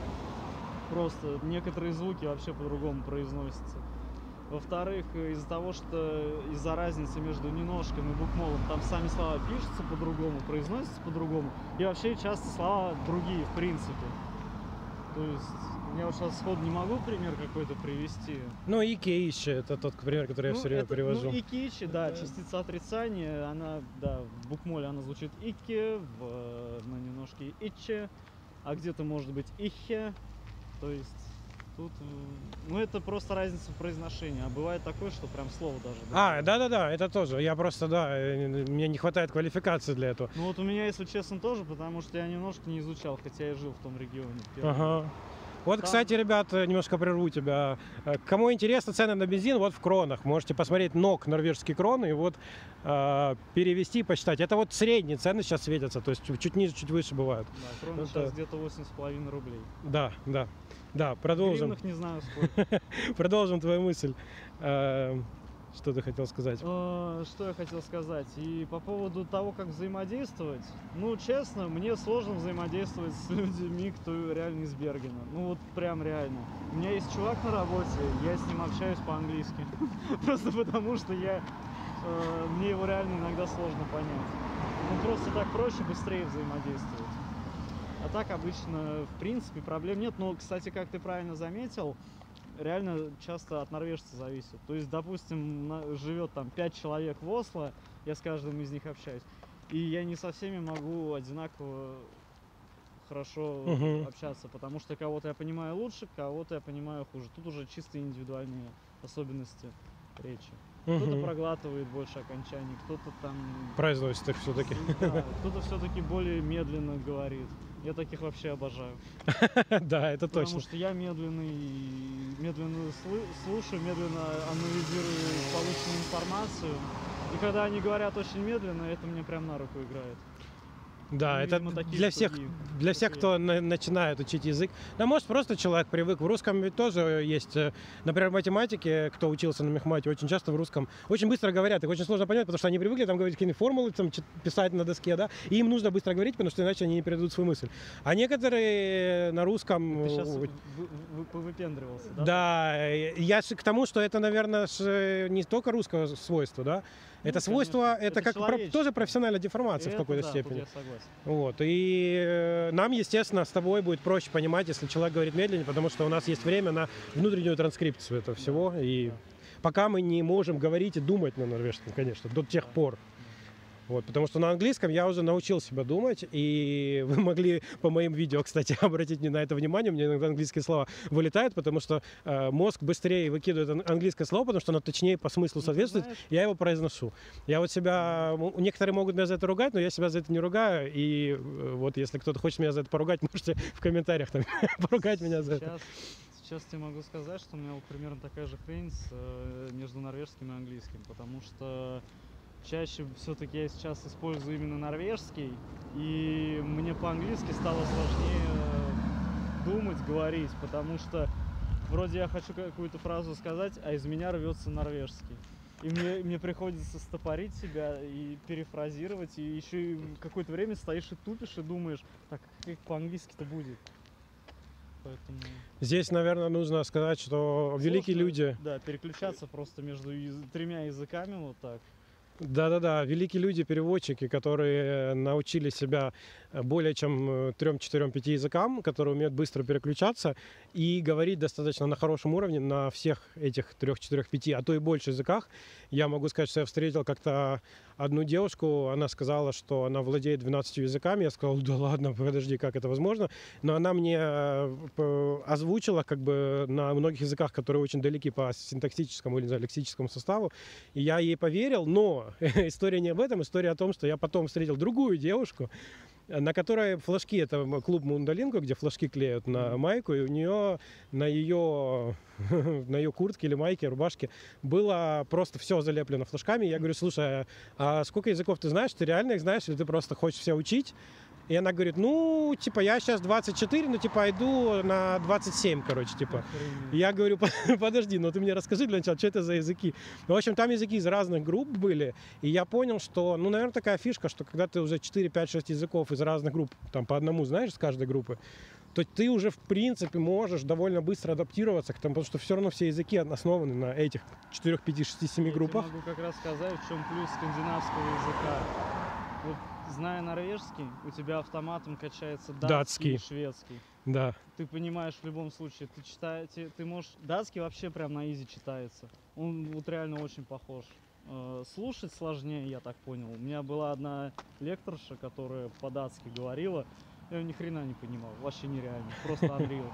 просто некоторые звуки вообще по-другому произносятся. Во-вторых, из-за того, что из-за разницы между нюношком и букмолом там сами слова пишутся по-другому, произносятся по-другому, и вообще часто слова другие в принципе. То есть я вот сейчас сходу не могу пример какой-то привести. Ну, и кейчи, это тот пример, который ну, я все время это, привожу. Ну, икичи, да, частица отрицания, она, да, в букмоле она звучит икки, в, на нюношке ичи, а где-то может быть ихе, то есть тут, ну, это просто разница в произношении, а бывает такое, что прям слово даже. А, да-да-да, это тоже. Я просто, да, э, мне не хватает квалификации для этого. Ну вот у меня, если честно, тоже, потому что я немножко не изучал, хотя я жил в том регионе. Ага. Вот, Там- кстати, ребят, немножко прерву тебя. Э, Кому интересно цены на бензин, вот в кронах. Можете посмотреть НОК, норвежские кроны, и вот э, перевести, посчитать. Это вот средние цены сейчас светятся, то есть чуть ниже, чуть выше бывают. Да, кроме Это- сейчас где-то восемь с половиной рублей. Да, да. Да, В продолжим. гривнах не знаю сколько. Продолжим твою мысль. Э, Что ты хотел сказать? Э, Что я хотел сказать? И по поводу того, как взаимодействовать, ну, честно, мне сложно взаимодействовать с людьми, кто реально из Бергена. Ну, вот прям реально. У меня есть чувак на работе, я с ним общаюсь по-английски. Просто потому, что я... э, Мне его реально иногда сложно понять. Ну, просто так проще, быстрее взаимодействовать. А так обычно, в принципе, проблем нет. Но, кстати, как ты правильно заметил, реально часто от норвежца зависит. То есть, допустим, на- живет там пять человек в Осло, я с каждым из них общаюсь, и я не со всеми могу одинаково хорошо Мгм. общаться, потому что кого-то я понимаю лучше, кого-то я понимаю хуже. Тут уже чисто индивидуальные особенности речи. Кто-то Мгм. проглатывает больше окончаний, кто-то там... Произносит их все-таки. Да, кто-то все-таки более медленно говорит. Я таких вообще обожаю. Да, это Потому точно. что я медленный, медленно слы- слушаю, медленно анализирую полученную информацию. И когда они говорят очень медленно, это мне прям на руку играет. Да, Ну, это видимо, такие для всех, другие, для всех, такие. кто на- начинает учить язык. Да, может, просто человек привык. В русском ведь тоже есть, э, например, в математике, кто учился на мехмате, очень часто в русском очень быстро говорят. Их очень сложно понять, потому что они привыкли там говорить какие-то формулы, там, чит- писать на доске, да, и им нужно быстро говорить, потому что иначе они не передадут свою мысль. А некоторые на русском... Ты сейчас э, повыпендривался, да? Да, э, я ж к тому, что это, наверное, ж, э, не только русского свойства, да. Это Ну, свойство, конечно. это, Это как про- человеческое. тоже профессиональная деформация в Это какой-то да, степени. тут я согласен. Вот. И э, нам, естественно, с тобой будет проще понимать, если человек говорит медленнее, потому что у нас есть время на внутреннюю транскрипцию этого всего. Да, И да. пока мы не можем говорить и думать на норвежском, конечно, до тех Да. пор. Вот, потому что на английском я уже научил себя думать, и вы могли по моим видео, кстати, обратить мне на это внимание, у меня иногда английские слова вылетают, потому что э, мозг быстрее выкидывает ан- английское слово, потому что оно точнее по смыслу Ну, ты соответствует, знаешь, я его произношу. Я вот себя, м, некоторые могут меня за это ругать, но я себя за это не ругаю, и э, вот если кто-то хочет меня за это поругать, можете в комментариях там поругать меня за это. сейчас, сейчас тебе могу сказать, что у меня вот примерно такая же хрень с, э, между норвежским и английским, потому что чаще все-таки я сейчас использую именно норвежский, и мне по-английски стало сложнее э, думать, говорить, потому что вроде я хочу какую-то фразу сказать, а из меня рвется норвежский. И мне, мне приходится стопорить себя и перефразировать, и еще и какое-то время стоишь и тупишь, и думаешь, так, как по-английски-то будет. Поэтому Здесь, наверное, нужно сказать, что великие сложно, люди... Да, переключаться просто между яз- тремя языками вот так. Да-да-да, великие люди-переводчики, которые научили себя более чем трем, четырем, пяти языкам, которые умеют быстро переключаться и говорить достаточно на хорошем уровне на всех этих трех, четырех, пяти, а то и больше языках. Я могу сказать, что я встретил как-то одну девушку, она сказала, что она владеет двенадцатью языками. Я сказал, да ладно, подожди, как это возможно? Но она мне э, озвучила как бы на многих языках, которые очень далеки по синтаксическому или лексическому составу, и я ей поверил, но история не об этом, история о том, что я потом встретил другую девушку, на которой флажки, это клуб Мундалинго, где флажки клеют на майку, и у нее на ее, на ее куртке или майке, рубашке было просто все залеплено флажками. Я говорю, слушай, а сколько языков ты знаешь? Ты реально их знаешь или ты просто хочешь все учить? И она говорит, ну, типа, я сейчас двадцать четыре, ну, типа, иду на двадцать семь, короче, типа. Охренеть. Я говорю, подожди, ну ты мне расскажи для начала, что это за языки. В общем, там языки из разных групп были, и я понял, что, ну, наверное, такая фишка, что когда ты уже четыре, пять, шесть языков из разных групп, там, по одному знаешь с каждой группы, то ты уже, в принципе, можешь довольно быстро адаптироваться к тому, потому что все равно все языки основаны на этих четыре, пять, шесть, семь Я тебе группах. могу как раз сказать, в чем плюс скандинавского языка. Вот, зная норвежский, у тебя автоматом качается датский, Датский. и шведский. Да. Ты понимаешь в любом случае, ты читаете, ты можешь... Датский вообще прям на изи читается. Он вот реально очень похож. Э, Слушать сложнее, я так понял. У меня была одна лекторша, которая по-датски говорила, я ни хрена не понимал, вообще нереально, просто Unreal.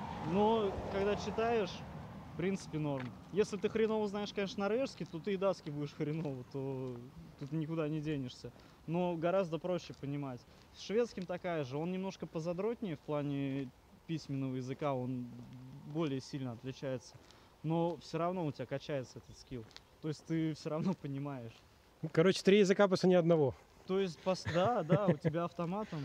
Но когда читаешь, в принципе, норм. Если ты хреново знаешь, конечно, норвежский, то ты и датский будешь хреново, то тут никуда не денешься. Но гораздо проще понимать. С шведским такая же, он немножко позадротнее в плане письменного языка, он более сильно отличается. Но все равно у тебя качается этот скилл. То есть ты все равно понимаешь. Короче, три языка по цене одного. То есть, пос- да, да, у тебя автоматом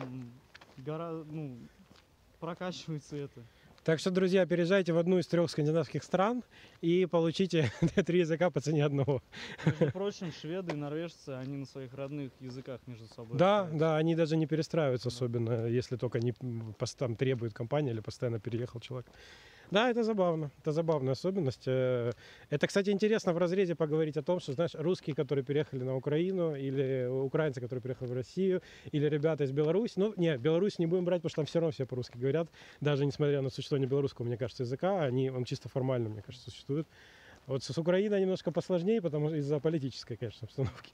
гора, ну, прокачивается это. Так что, друзья, переезжайте в одну из трех скандинавских стран и получите три языка по цене одного. Между прочим, шведы и норвежцы, они на своих родных языках между собой Да, общаются. да, они даже не перестраиваются Да. особенно, если только не м, пос- там требует компания или постоянно переехал человек. Да, это забавно, это забавная особенность. Э, Это, кстати, интересно в разрезе поговорить о том, что, знаешь, русские, которые переехали на Украину, или украинцы, которые приехали в Россию, или ребята из Беларуси. Ну, не, Беларусь не будем брать, потому что там все равно все по-русски говорят, даже несмотря на существование белорусского, мне кажется, языка, они, он чисто формально, мне кажется, существует. Вот с с Украиной немножко посложнее, потому что из-за политической, конечно, обстановки.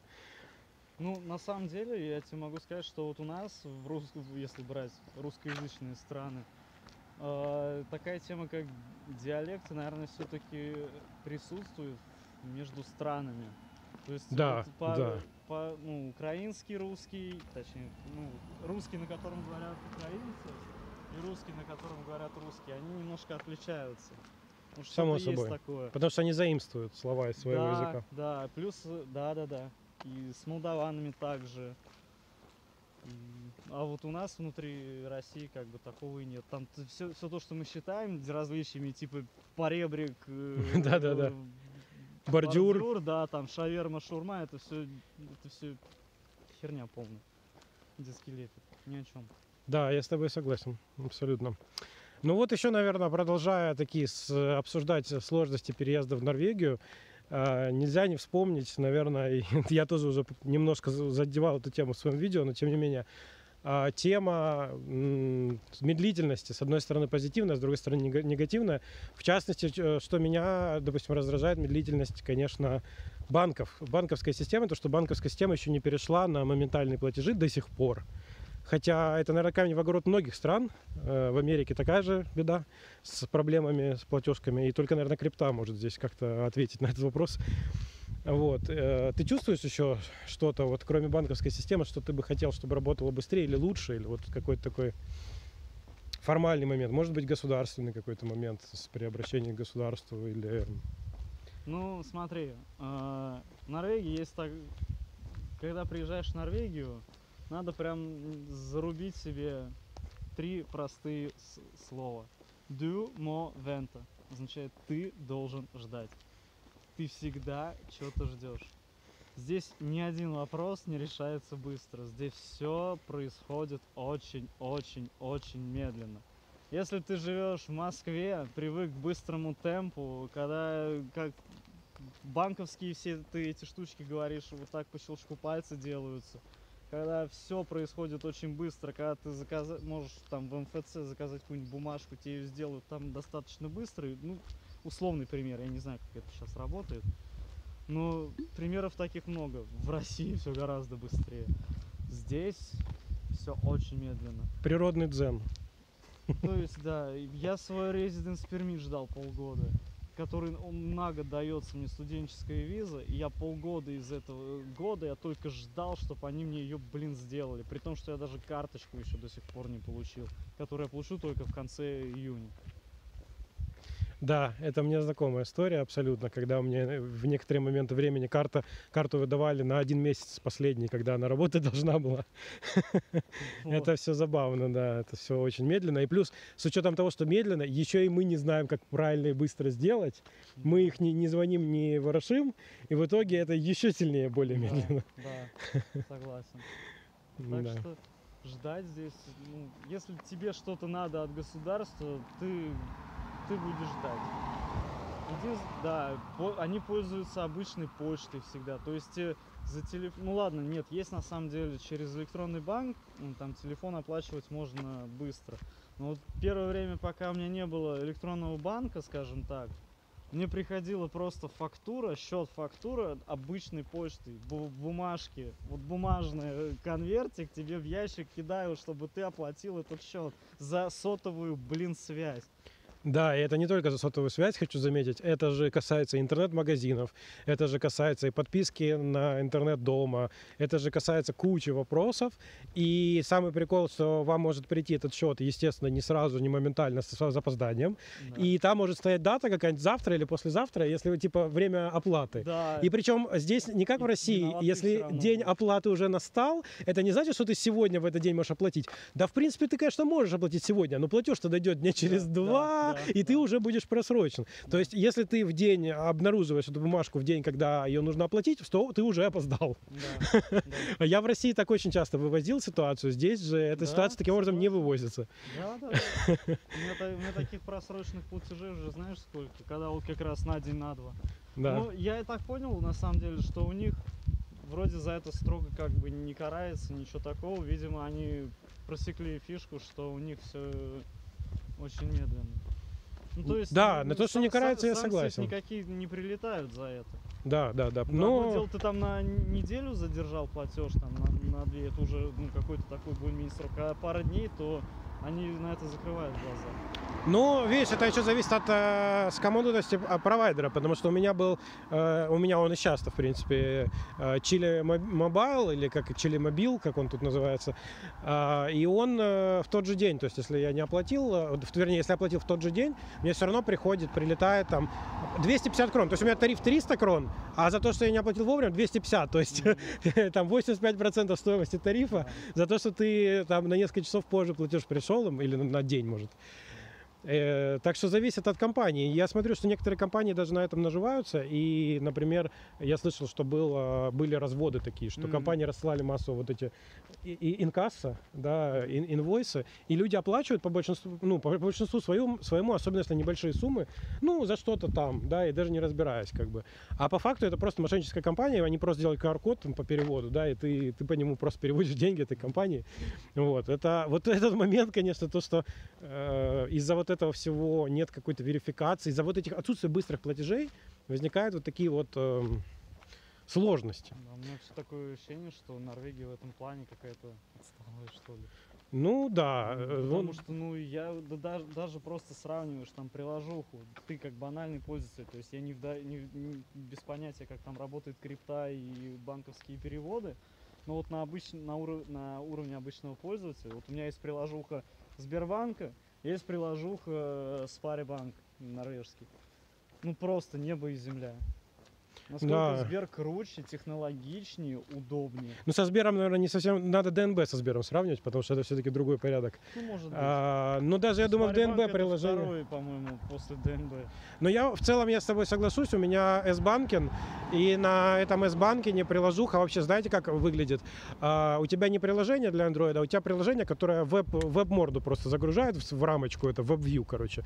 Ну, на самом деле, я тебе могу сказать, что вот у нас, в рус... если брать русскоязычные страны, э, такая тема, как диалекты, наверное, все-таки присутствует между странами. То есть Да, вот по, да. по- ну, украинский русский, точнее, ну, русский, на котором говорят украинцы, и русский, на котором говорят русские, они немножко отличаются. Ну, Само что-то есть собой. такое. Потому что они заимствуют слова из своего да, языка. Да, плюс, да, да, да. И с молдаванами также. М, А вот у нас внутри России как бы такого и нет. Там все, все то, что мы считаем различиями, типа поребрик, э, Да-да-да. э, Бордюр. да, там шаверма, шаурма, это все, это все херня полная. Детский лепет, ни о чем. Да, я с тобой согласен, абсолютно. Ну вот еще, наверное, продолжая такие с- обсуждать сложности переезда в Норвегию, э, нельзя не вспомнить, наверное, и я тоже уже немножко задевал эту тему в своем видео, но тем не менее, э, тема м, медлительности, с одной стороны позитивная, с другой стороны нега- негативная. В частности, ч- что меня, допустим, раздражает медлительность, конечно, банков, банковской системы, то, что банковская система еще не перешла на моментальные платежи до сих пор. Хотя это, наверное, камень в огород многих стран. Э, В Америке такая же беда с проблемами, с платежками. И только, наверное, крипта может здесь как-то ответить на этот вопрос. Вот. Э, Ты чувствуешь еще что-то, вот кроме банковской системы, что ты бы хотел, чтобы работало быстрее или лучше? Или вот какой-то такой формальный момент? Может быть, государственный какой-то момент с- при обращении к государству? Или... Ну, смотри, э, в Норвегии есть так... Когда приезжаешь в Норвегию, надо прям зарубить себе три простые с- слова. Du må vente. Означает ты должен ждать. Ты всегда что-то ждешь. Здесь ни один вопрос не решается быстро. Здесь все происходит очень-очень-очень медленно. Если ты живешь в Москве, привык к быстрому темпу, когда как банковские все ты эти штучки говоришь, вот так по щелчку пальца делаются, когда все происходит очень быстро, когда ты заказа- можешь там в эм эф це заказать какую-нибудь бумажку, тебе ее сделают там достаточно быстро. И, ну, условный пример, я не знаю, как это сейчас работает, но примеров таких много. В России все гораздо быстрее. Здесь все очень медленно. Природный дзен. То есть, да, я свой residence permit ждал полгода, который он на год дается мне студенческая виза, и я полгода из этого года я только ждал, чтобы они мне ее, блин, сделали, при том, что я даже карточку еще до сих пор не получил, которую я получу только в конце июня. Да, это мне знакомая история абсолютно, когда у меня в некоторые моменты времени карта, карту выдавали на один месяц последний, когда она работать должна была. Вот. Это все забавно, да, это все очень медленно. И плюс, с учетом того, что медленно, еще и мы не знаем, как правильно и быстро сделать. Мы их не, не звоним, не ворошим, и в итоге это еще сильнее, более медленно. Да, да, согласен. Так Да. что ждать здесь, ну, если тебе что-то надо от государства, ты, ты будешь ждать. Единственное, да, по- они пользуются обычной почтой всегда. То есть э, за телефон, ну ладно, нет, есть на самом деле через электронный банк, м, там телефон оплачивать можно быстро. Но вот первое время, пока у меня не было электронного банка, скажем так, мне приходила просто фактура, счет фактура обычной почтой, бу- бумажки, вот бумажный э, конвертик тебе в ящик кидают, чтобы ты оплатил этот счет за сотовую, блин, связь. Да, и это не только за сотовую связь, хочу заметить, это же касается интернет-магазинов, это же касается и подписки на интернет дома, это же касается кучи вопросов. И самый прикол, что вам может прийти этот счет, естественно, не сразу, не моментально, с запозданием. Да. И там может стоять дата какая-нибудь завтра или послезавтра, если вы, типа, время оплаты. Да. И причем здесь не как в И России, виноваты если всё равно день будут. оплаты уже настал, это не значит, что ты сегодня в этот день можешь оплатить. Да, в принципе, ты, конечно, можешь оплатить сегодня, но платеж-то дойдет дня через Да, два, да, и ты да. уже будешь просрочен. Да. То есть, если ты в день обнаруживаешь эту бумажку в день, когда ее нужно оплатить, то ты уже опоздал. Да, да. Я в России так очень часто вывозил ситуацию, здесь же эта Да, ситуация таким образом не согласен. вывозится. Да, да, да. У меня, та- у меня таких просроченных платежей уже знаешь сколько? Когда вот как раз на день, на два. Да. Ну, я и так понял, на самом деле, что у них вроде за это строго как бы не карается, ничего такого. Видимо, они просекли фишку, что у них все очень медленно. Ну, то есть, Да, ну, на то, что не сан- карается, я санкции согласен. никакие не прилетают за это. Да, да, да. Но... Одно Но дело, ты там на неделю задержал платеж, там на, на две, это уже ну, какой-то такой более-менее срок. А пара дней, то они на это закрывают глаза. Ну, видишь, это еще зависит от э, скомодности э, провайдера, потому что у меня был, э, у меня он и сейчас, в принципе, э, Chile Mobile, или как Chile Mobile, как он тут называется, э, и он э, в тот же день, то есть если я не оплатил, э, вернее, если я оплатил в тот же день, мне все равно приходит, прилетает там двести пятьдесят крон, то есть у меня тариф триста крон, а за то, что я не оплатил вовремя, двести пятьдесят, то есть там восемьдесят пять процентов стоимости тарифа за то, что ты там на несколько часов позже платеж пришел, или на день, может. Э, так что зависит от компании. Я смотрю, что некоторые компании даже на этом наживаются. И, например, я слышал, что было, были разводы такие, что Мгм. компании рассылали массово вот эти и- и- инкасса, да, ин- инвойсы, и люди оплачивают по большинству, ну, по большинству своему, своему, особенно если небольшие суммы, ну, за что-то там, да, и даже не разбираясь, как бы. А по факту это просто мошенническая компания, они просто делают ку ар код там, по переводу, да, и ты, ты по нему просто переводишь деньги этой компании. Вот, это, вот этот момент, конечно, то, что э, из-за вот этого всего нет какой-то верификации, из-за вот этих отсутствия быстрых платежей возникают вот такие вот эм, сложности. Да, у меня все такое ощущение, что Норвегия в этом плане какая-то отсталая, что ли. Ну да, Ну, э, Потому вон- что, ну, я да, даже, даже просто сравниваешь там приложуху, ты как банальный пользователь, то есть я не, вда- не в- не- без понятия, как там работает крипта и банковские переводы, но вот на, обыч... на, уров... на уровне обычного пользователя, вот у меня есть приложуха Сбербанка, есть приложуха Спарибанк норвежский. Ну просто небо и земля. Насколько Да. Сбер круче, технологичнее, удобнее. ну со Сбером, наверное, не совсем, надо д эн бэ со Сбером сравнивать, потому что это все-таки другой порядок. Ну, может быть. А, ну даже я думаю в Спарибанк д эн бэ это приложение. второй, по-моему, после дэ эн бэ. Но я в целом я с тобой соглашусь, у меня S-банкин, и на этом S-банкине приложуха вообще, знаете, как выглядит? А, у тебя не приложение для Android, а у тебя приложение, которое веб, веб-морду просто загружает в, в рамочку, это веб-вью, короче.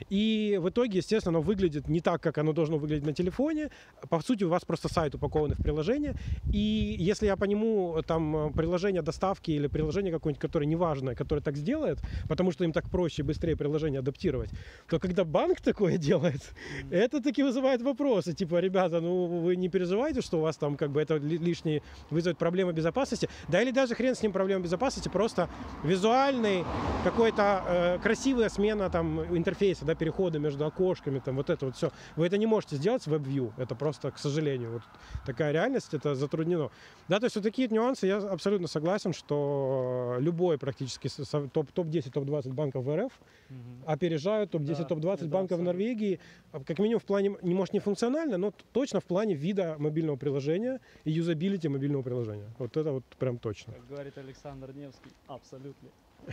И в итоге, естественно, оно выглядит не так, как оно должно выглядеть на телефоне. По сути, у вас просто сайт упакован в приложение, и если я по нему там приложение доставки или приложение какое-нибудь, которое неважное, которое так сделает, потому что им так проще и быстрее приложение адаптировать, то когда банк такое делает, Мгм. это таки вызывает вопросы. Типа, ребята, ну вы не переживайте, что у вас там как бы это ли- лишние вызовет проблемы безопасности. Да или даже хрен с ним проблемы безопасности, просто визуальный какой-то э, красивая смена там интерфейса, да, перехода между окошками, там вот это вот все. Вы это не можете сделать с WebView. Это просто, к сожалению, вот такая реальность, это затруднено. Да, то есть вот такие нюансы, я абсолютно согласен, что любой практически с- с- топ- топ-десять, топ-двадцать банков в эр эф Мгм. опережают топ-десять, Да, топ-двадцать это банков в абсолютно. Норвегии, а, как минимум в плане, не может не функционально, но т- точно в плане вида мобильного приложения и юзабилити мобильного приложения. Вот это вот прям точно. Как говорит Александр Невский, абсолютно.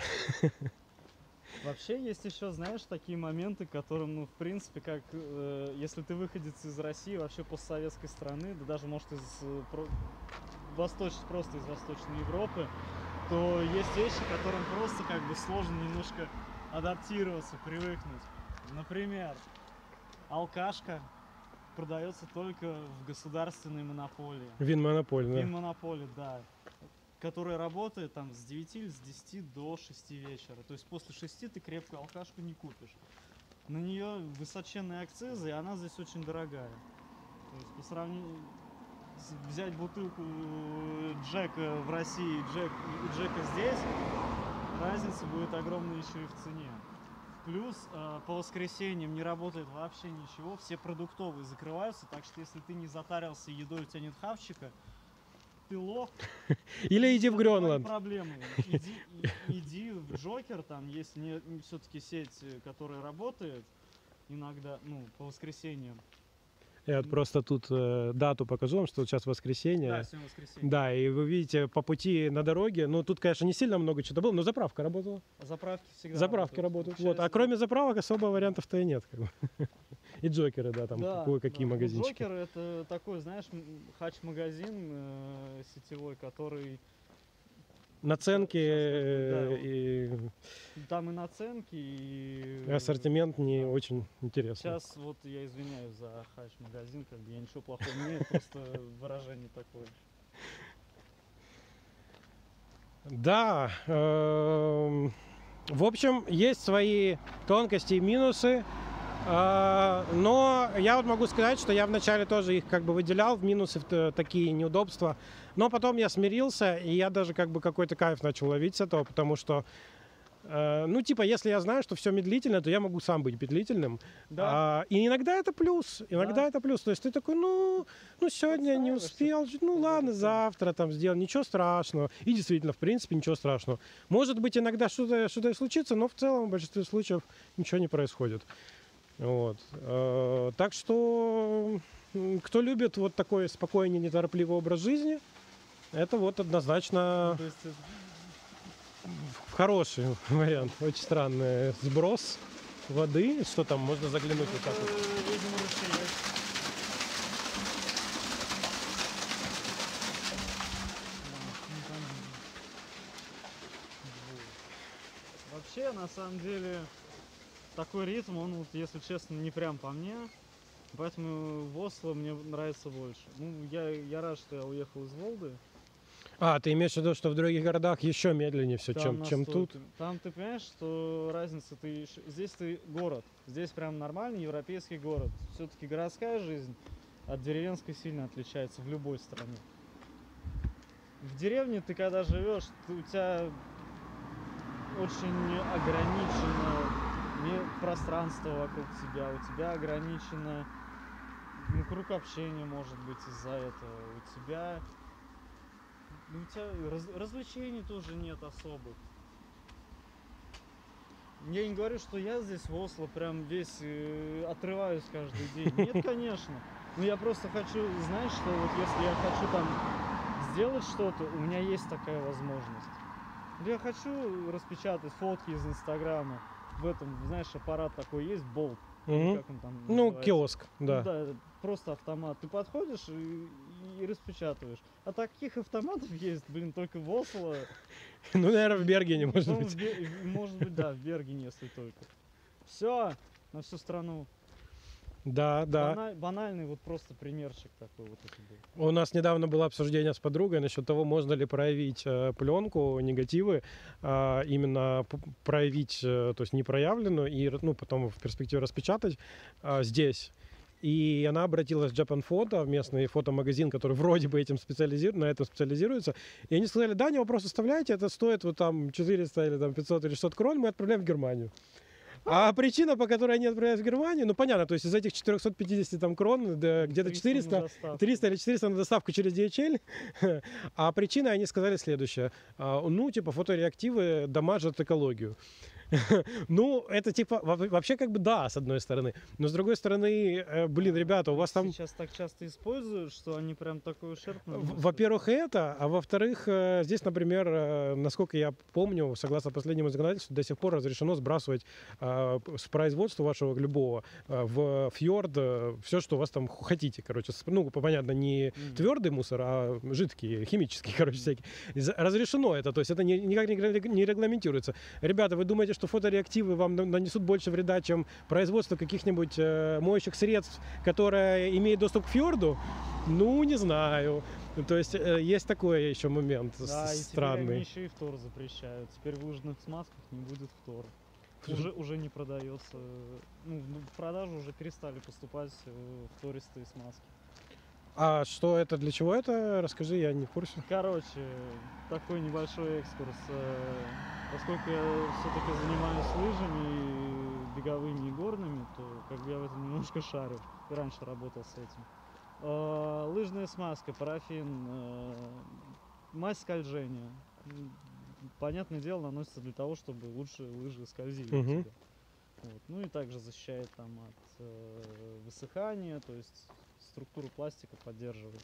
Вообще есть еще, знаешь, такие моменты, которым, ну, в принципе, как э, если ты выходец из России, вообще постсоветской страны, да даже, может, из э, про- восточ... просто из Восточной Европы, то есть вещи, которым просто как бы сложно немножко адаптироваться, привыкнуть. Например, алкашка продается только в государственной монополии. Вин-монополь, да. Финмонополия, да. Которая работает там с девяти или с десяти до шести вечера. То есть после шести ты крепкую алкашку не купишь. На нее высоченные акцизы, и она здесь очень дорогая. То есть по сравнению с- взять бутылку Джека в России и Джек, и Джека здесь, разница будет огромная еще и в цене. Плюс э, по воскресеньям не работает вообще ничего, все продуктовые закрываются, так что если ты не затарился едой, у тебя нет хавчика, ты лох. Или иди в это твои Гренланд. проблемы. Иди, и- иди в Джокер, там есть не, все-таки сеть, э, которая работает иногда, ну, по воскресеньям. Я вот просто тут э, дату покажу вам, что вот сейчас воскресенье. Да, сегодня воскресенье. Да, и вы видите по пути на дороге, ну тут, конечно, не сильно много чего было, но заправка работала. Заправки всегда Заправки работают. Вот. А кроме заправок особо вариантов-то и нет. Как бы. И Джокеры, да, там Да, какое- какие да. Ну, магазинчики. Джокер это такой, знаешь, м, хач-магазин э, сетевой, который Наценки Щас, э, и там и наценки, и... и ассортимент не Да. очень интересный. Сейчас вот я извиняюсь за хач-магазин, как бы я ничего плохого не имею, просто выражение такое. Да, эм, в общем, есть свои тонкости и минусы, э, но я вот могу сказать, что я вначале тоже их как бы выделял в минусы, в т- такие неудобства, но потом я смирился, и я даже как бы какой-то кайф начал ловить с этого, потому что, э, ну типа, если я знаю, что все медлительно, то я могу сам быть медлительным. А, и иногда это плюс, иногда Да. это плюс. То есть ты такой, ну, ну сегодня не успел, ну ладно, завтра там сделал, ничего страшного. И действительно, в принципе, ничего страшного. Может быть, иногда что-то что-то и случится, но в целом в большинстве случаев ничего не происходит. Вот. Э, Так что, м, кто любит вот такой спокойный, неторопливый образ жизни, это вот однозначно То есть, э, хороший вариант. Очень странный сброс. воды. Что там, можно заглянуть вот так вот. Э, Видимо, ручеек. Да, непонятно. Вот. Вообще, на самом деле, такой ритм, он, вот, если честно, не прям по мне. Поэтому в Осло мне нравится больше. Ну, я, я рад, что я уехал из Волды. А, ты имеешь в виду, что в других городах еще медленнее все, чем, Там чем тут? настолько- Там ты понимаешь, что разница, ты ещё- здесь ты город, здесь прям нормальный европейский город. Все-таки городская жизнь от деревенской сильно отличается в любой стране. В деревне ты когда живешь, ты- у тебя очень ограничено ме- пространство вокруг тебя, у тебя ограничено, ну, круг общения, может быть, из-за этого. У тебя, ну, у тебя раз- развлечений тоже нет особых. Я не говорю, что я здесь в Осло прям весь э, отрываюсь каждый день. Нет, конечно. Но я просто хочу, знаешь, что вот если я хочу там сделать что-то, у меня есть такая возможность. Да я хочу распечатать фотки из Инстаграма. В этом, знаешь, аппарат такой есть, болт. Мгм. Как он там Ну, называется? киоск, Ну да. да, просто автомат. Ты подходишь и, и распечатываешь. А таких автоматов есть, блин, только в Осло. Ну, наверное, в Бергене, может Ну, быть. в Бе- в- может быть, да, в Бергене, если только. Все, на всю страну. Да, да. Бана- банальный вот просто примерчик такой вот это был. У нас недавно было обсуждение с подругой насчет того, можно ли проявить э, пленку, негативы, а, именно п- проявить, э, то есть не проявленную, и р- ну, потом в перспективе распечатать а, здесь. И она обратилась в Japan Photo, в местный фотомагазин, который вроде бы этим специализирует, на этом специализируется. И они сказали, да, не вопрос, оставляйте, это стоит вот там четыреста или там пятьсот или шестьсот крон, мы отправляем в Германию. А причина, по которой они отправляют в Германию, ну понятно, то есть из этих четырёхсот пятидесяти там крон, да, где-то триста на четыреста, доставку. триста или четыреста на доставку через ди эйч эл. А причина, они сказали следующее. А, Ну, типа, фотореактивы дамажат экологию. Ну, это типа, во- вообще как бы да, с одной стороны. Но с другой стороны, э, блин, ребята, у вас там... Сейчас так часто используют, что они прям такой ущерб В- наносят. Во-первых, это, а во-вторых, э, здесь, например, э, насколько я помню, согласно последнему законодательству, до сих пор разрешено сбрасывать э, с производства вашего любого э, в фьорд все, что у вас там хотите, короче, с- ну, понятно, не Мгм. твердый мусор, а жидкий, химический, короче, всякий. И за- Разрешено это, то есть это ни- никак не регла- не регламентируется. Ребята, вы думаете, что фотореактивы вам на- нанесут больше вреда, чем производство каких-нибудь э, моющих средств, которое имеет доступ к фьорду? Ну, не знаю. Ну, то есть э, есть такой еще момент с- Да, и теперь странный. они еще и втор запрещают. Теперь в лыжных смазках не будет втора. Слушай, Уже, уже не продается. Ну, в в продажу уже перестали поступать э, втористые смазки. А что это, для чего это? Расскажи, я не в курсе. Короче, такой небольшой экскурс. Э, Поскольку я все-таки занимаюсь лыжами, и беговыми и горными, то как бы я в этом немножко шарю. И раньше работал с этим. Э, Лыжная смазка, парафин, э, мазь скольжения. М, Понятное дело, наносится для того, чтобы лучше лыжи скользили у Мгм. тебя. Вот. Ну и также защищает там от э, высыхания, то есть структуру пластика поддерживает.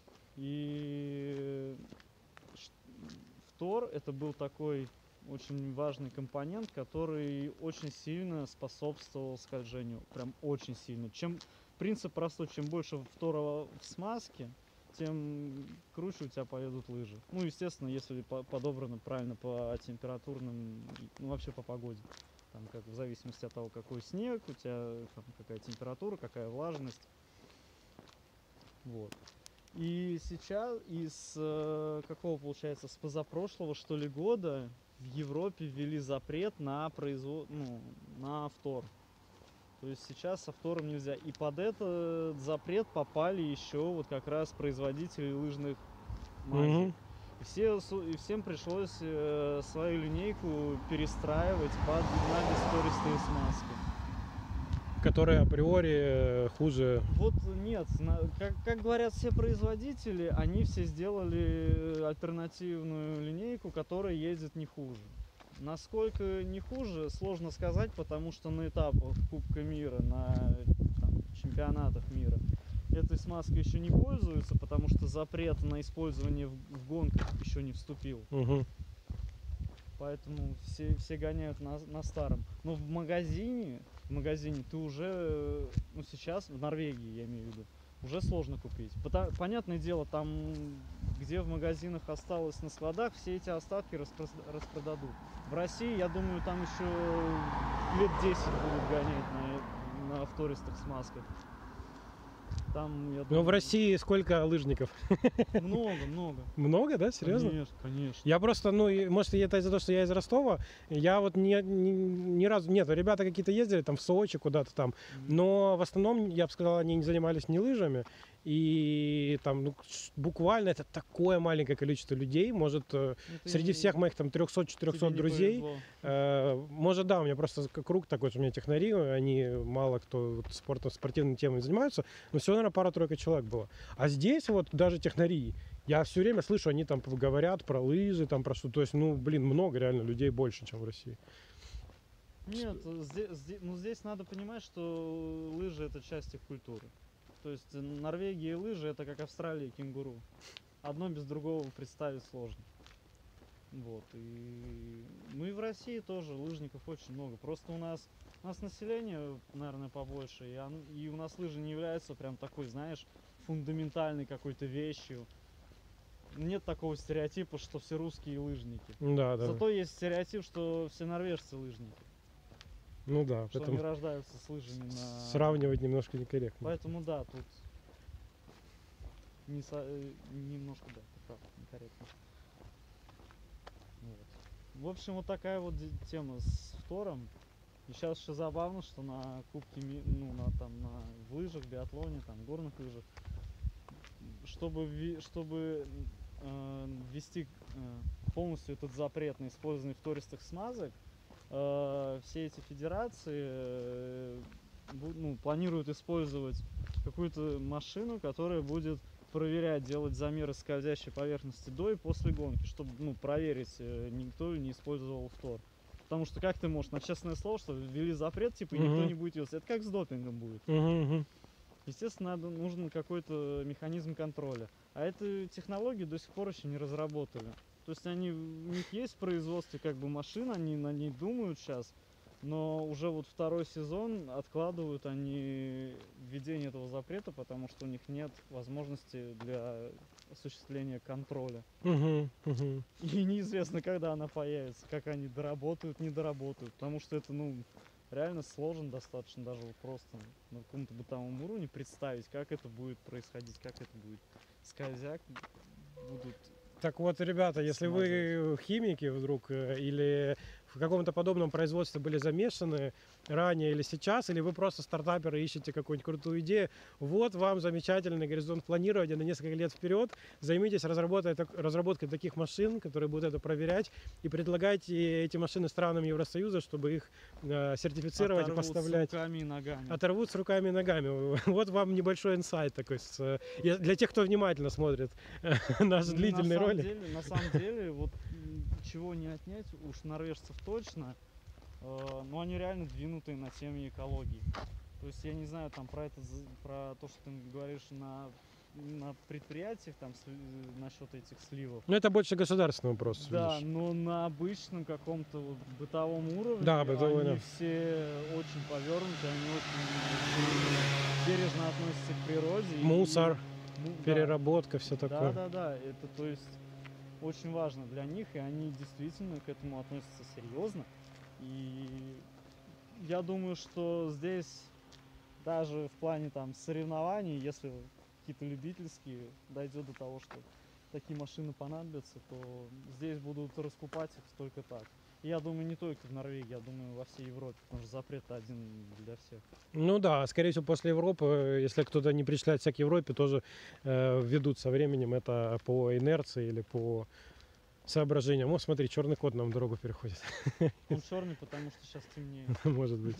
И ш- фтор это был такой очень важный компонент, который очень сильно способствовал скольжению. Прям очень сильно. Чем принцип простой, чем больше фтора в смазке, тем круче у тебя поедут лыжи. Ну, естественно, если по- подобрано правильно по температурным, ну вообще по погоде. Там как в зависимости от того, какой снег, у тебя там, какая температура, какая влажность. Вот. И сейчас из э, какого получается, с позапрошлого что ли года в Европе ввели запрет на производ... ну, на фтор. То есть сейчас со фтором нельзя. И под этот запрет попали еще вот как раз производители лыжных мазей. Мгм. И, все, су- и всем пришлось э, свою линейку перестраивать под на бесфтористые смазки. Которые априори э, хуже. Вот нет, на- как, как говорят все производители, они все сделали альтернативную линейку, которая едет не хуже. Насколько не хуже, сложно сказать, потому что на этапах Кубка мира, на там, чемпионатах мира этой смазкой еще не пользуются, потому что запрет на использование в, в гонках еще не вступил. Мгм. Поэтому все, все гоняют на, на старом. Но в магазине в магазине, ты уже, э, ну сейчас, в Норвегии, я имею в виду, уже сложно купить. Пота- понятное дело, там, где в магазинах осталось на складах, все эти остатки распро- распродадут. В России, я думаю, там еще лет десять будут гонять на, на втористых смазках. Там, я Ну, думаю, в России сколько лыжников? много, много. Много, да? Серьезно? Конечно, конечно. Я просто, ну, и, может, это из-за того, что я из Ростова, я вот ни, ни, ни разу, нет, ребята какие-то ездили там в Сочи куда-то там, Мгм. но в основном, я бы сказал, они не занимались ни лыжами, и там, ну, ш- буквально это такое маленькое количество людей, может, э, Ну, ты среди не- всех моих там трехсот-четырехсот тебе не друзей, повезло. э, может, да, у меня просто к- круг такой, что у меня технари, они мало кто вот спортом, спортивными темами занимаются, но всего, наверное, пара-тройка человек было. А здесь вот даже технари, я все время слышу, они там говорят про лыжи, там про что. То есть, ну, блин, много реально людей больше, чем в России. Нет, здесь, ну, здесь надо понимать, что лыжи это часть их культуры. То есть э, Норвегия и лыжи это как Австралия и кенгуру. Одно без другого представить сложно. Вот. И мы в России тоже лыжников очень много. Просто у нас, у нас население, наверное, побольше. И, он- и у нас лыжи не являются прям такой, знаешь, фундаментальной какой-то вещью. Нет такого стереотипа, что все русские лыжники. Да, да. Зато есть стереотип, что все норвежцы лыжники. Ну да, Что они поэтому рождаются с лыжами на... сравнивать немножко некорректно. Поэтому да, тут не со- э, немножко, да, ты прав, некорректно. Вот. В общем, вот такая вот де- тема с втором. И сейчас еще забавно, что на кубке, ми- ну, на там, на в лыжах, биатлоне, там, горных лыжах, чтобы, вви- чтобы э, ввести э, полностью этот запрет на использование втористых смазок, э, все эти федерации э, бу- ну, планируют использовать какую-то машину, которая будет проверять, делать замеры скользящей поверхности до и после гонки, чтобы, ну, проверить, э, никто не использовал фтор. Потому что как ты можешь, на честное слово, что ввели запрет, типа, и никто Мгм. не будет делать. Это как с допингом будет. Мгм, мгм. Естественно, надо, нужен какой-то механизм контроля. А эту технологию до сих пор еще не разработали. То есть они, у них есть в производстве как бы машин, они на ней думают сейчас, но уже вот второй сезон откладывают они введение этого запрета, потому что у них нет возможности для осуществления контроля. Мгм, мгм. И неизвестно, когда она появится, как они доработают, не доработают, потому что это, ну, реально сложно достаточно, даже вот просто на каком-то бытовом уровне представить, как это будет происходить, как это будет скользяк будут. Так вот, ребята, если вы химики вдруг э, или в каком-то подобном производстве были замешаны ранее или сейчас, или вы просто стартаперы ищете какую-нибудь крутую идею, вот вам замечательный горизонт планирования на несколько лет вперед. Займитесь разработкой, так- разработкой таких машин, которые будут это проверять, и предлагайте эти машины странам Евросоюза, чтобы их э, сертифицировать и Оторвут с поставлять. руками и ногами. Оторвут с руками и ногами. Вот вам небольшой инсайт такой. с, э, я- Для тех, кто внимательно смотрит э, наш Ну, длительный на самом ролик. деле, на самом деле, вот м, чего не отнять, уж норвежцев точно, э, но они реально двинутые на теме экологии. То есть я не знаю там про это, з- про то, что ты говоришь на на предприятиях там насчет этих сливов. Ну, это больше государственный вопрос. Да, видишь. но на обычном каком-то вот бытовом уровне Да, бытовой, они да. все очень повернуты, они очень бережно относятся к природе. и- Мусор, ну, да. переработка, все Да, такое. да, да. Это то есть очень важно для них, и они действительно к этому относятся серьезно. И я думаю, что здесь даже в плане там соревнований, если какие-то любительские дойдет до того, что такие машины понадобятся, то здесь будут раскупать их только так. И я думаю, не только в Норвегии, я думаю, во всей Европе, потому что запрет один для всех. Ну да, скорее всего, после Европы, э, если кто-то не причисляется к Европе, тоже э, введут со временем это по инерции или по соображениям. О, смотри, черный кот нам дорогу переходит. Он черный, потому что сейчас темнее. Может быть.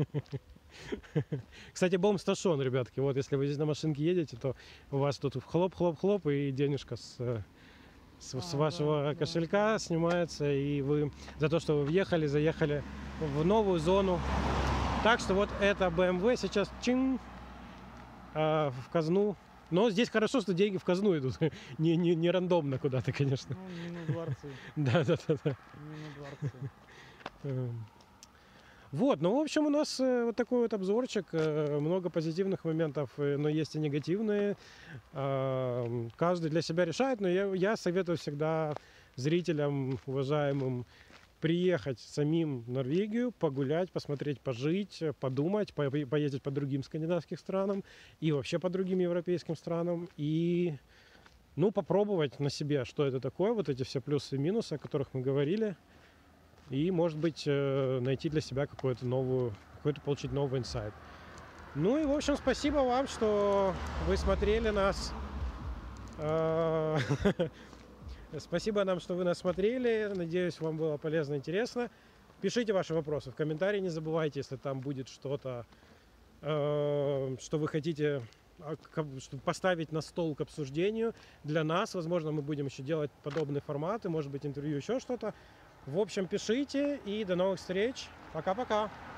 Кстати, Бомсташон, ребятки, вот если вы здесь на машинке едете, то у вас тут хлоп-хлоп-хлоп, и денежка с, э, с, с А, вашего да, да, кошелька да. снимается, и вы за то, что вы въехали, заехали в новую зону. Так что вот это бэ эм вэ сейчас чин а, в казну. Но здесь хорошо, что деньги в казну идут, не, не, не рандомно куда-то, конечно. Ну, не на дворцы, Да, да, да, да. не на дворцы. Эм. Вот, ну, в общем, у нас э, вот такой вот обзорчик. э, Много позитивных моментов, э, но есть и негативные. А, м, Каждый для себя решает, но я, я советую всегда зрителям, уважаемым, приехать самим в Норвегию, погулять, посмотреть, пожить, э, подумать, по- поездить по другим скандинавским странам и вообще по другим европейским странам. И, ну, попробовать на себе, что это такое, вот эти все плюсы и минусы, о которых мы говорили. И, может быть, э, найти для себя какую-то новую, какой-то получить новый инсайт. Ну и, в общем, спасибо вам, что вы смотрели нас. Э, Спасибо нам, что вы нас смотрели. Надеюсь, вам было полезно и интересно. Пишите ваши вопросы в комментарии. Не забывайте, если там будет что-то, э, что вы хотите а, к- чтобы поставить на стол к обсуждению для нас. Возможно, мы будем еще делать подобные форматы, может быть, интервью, еще что-то. В общем, пишите и до новых встреч. Пока-пока.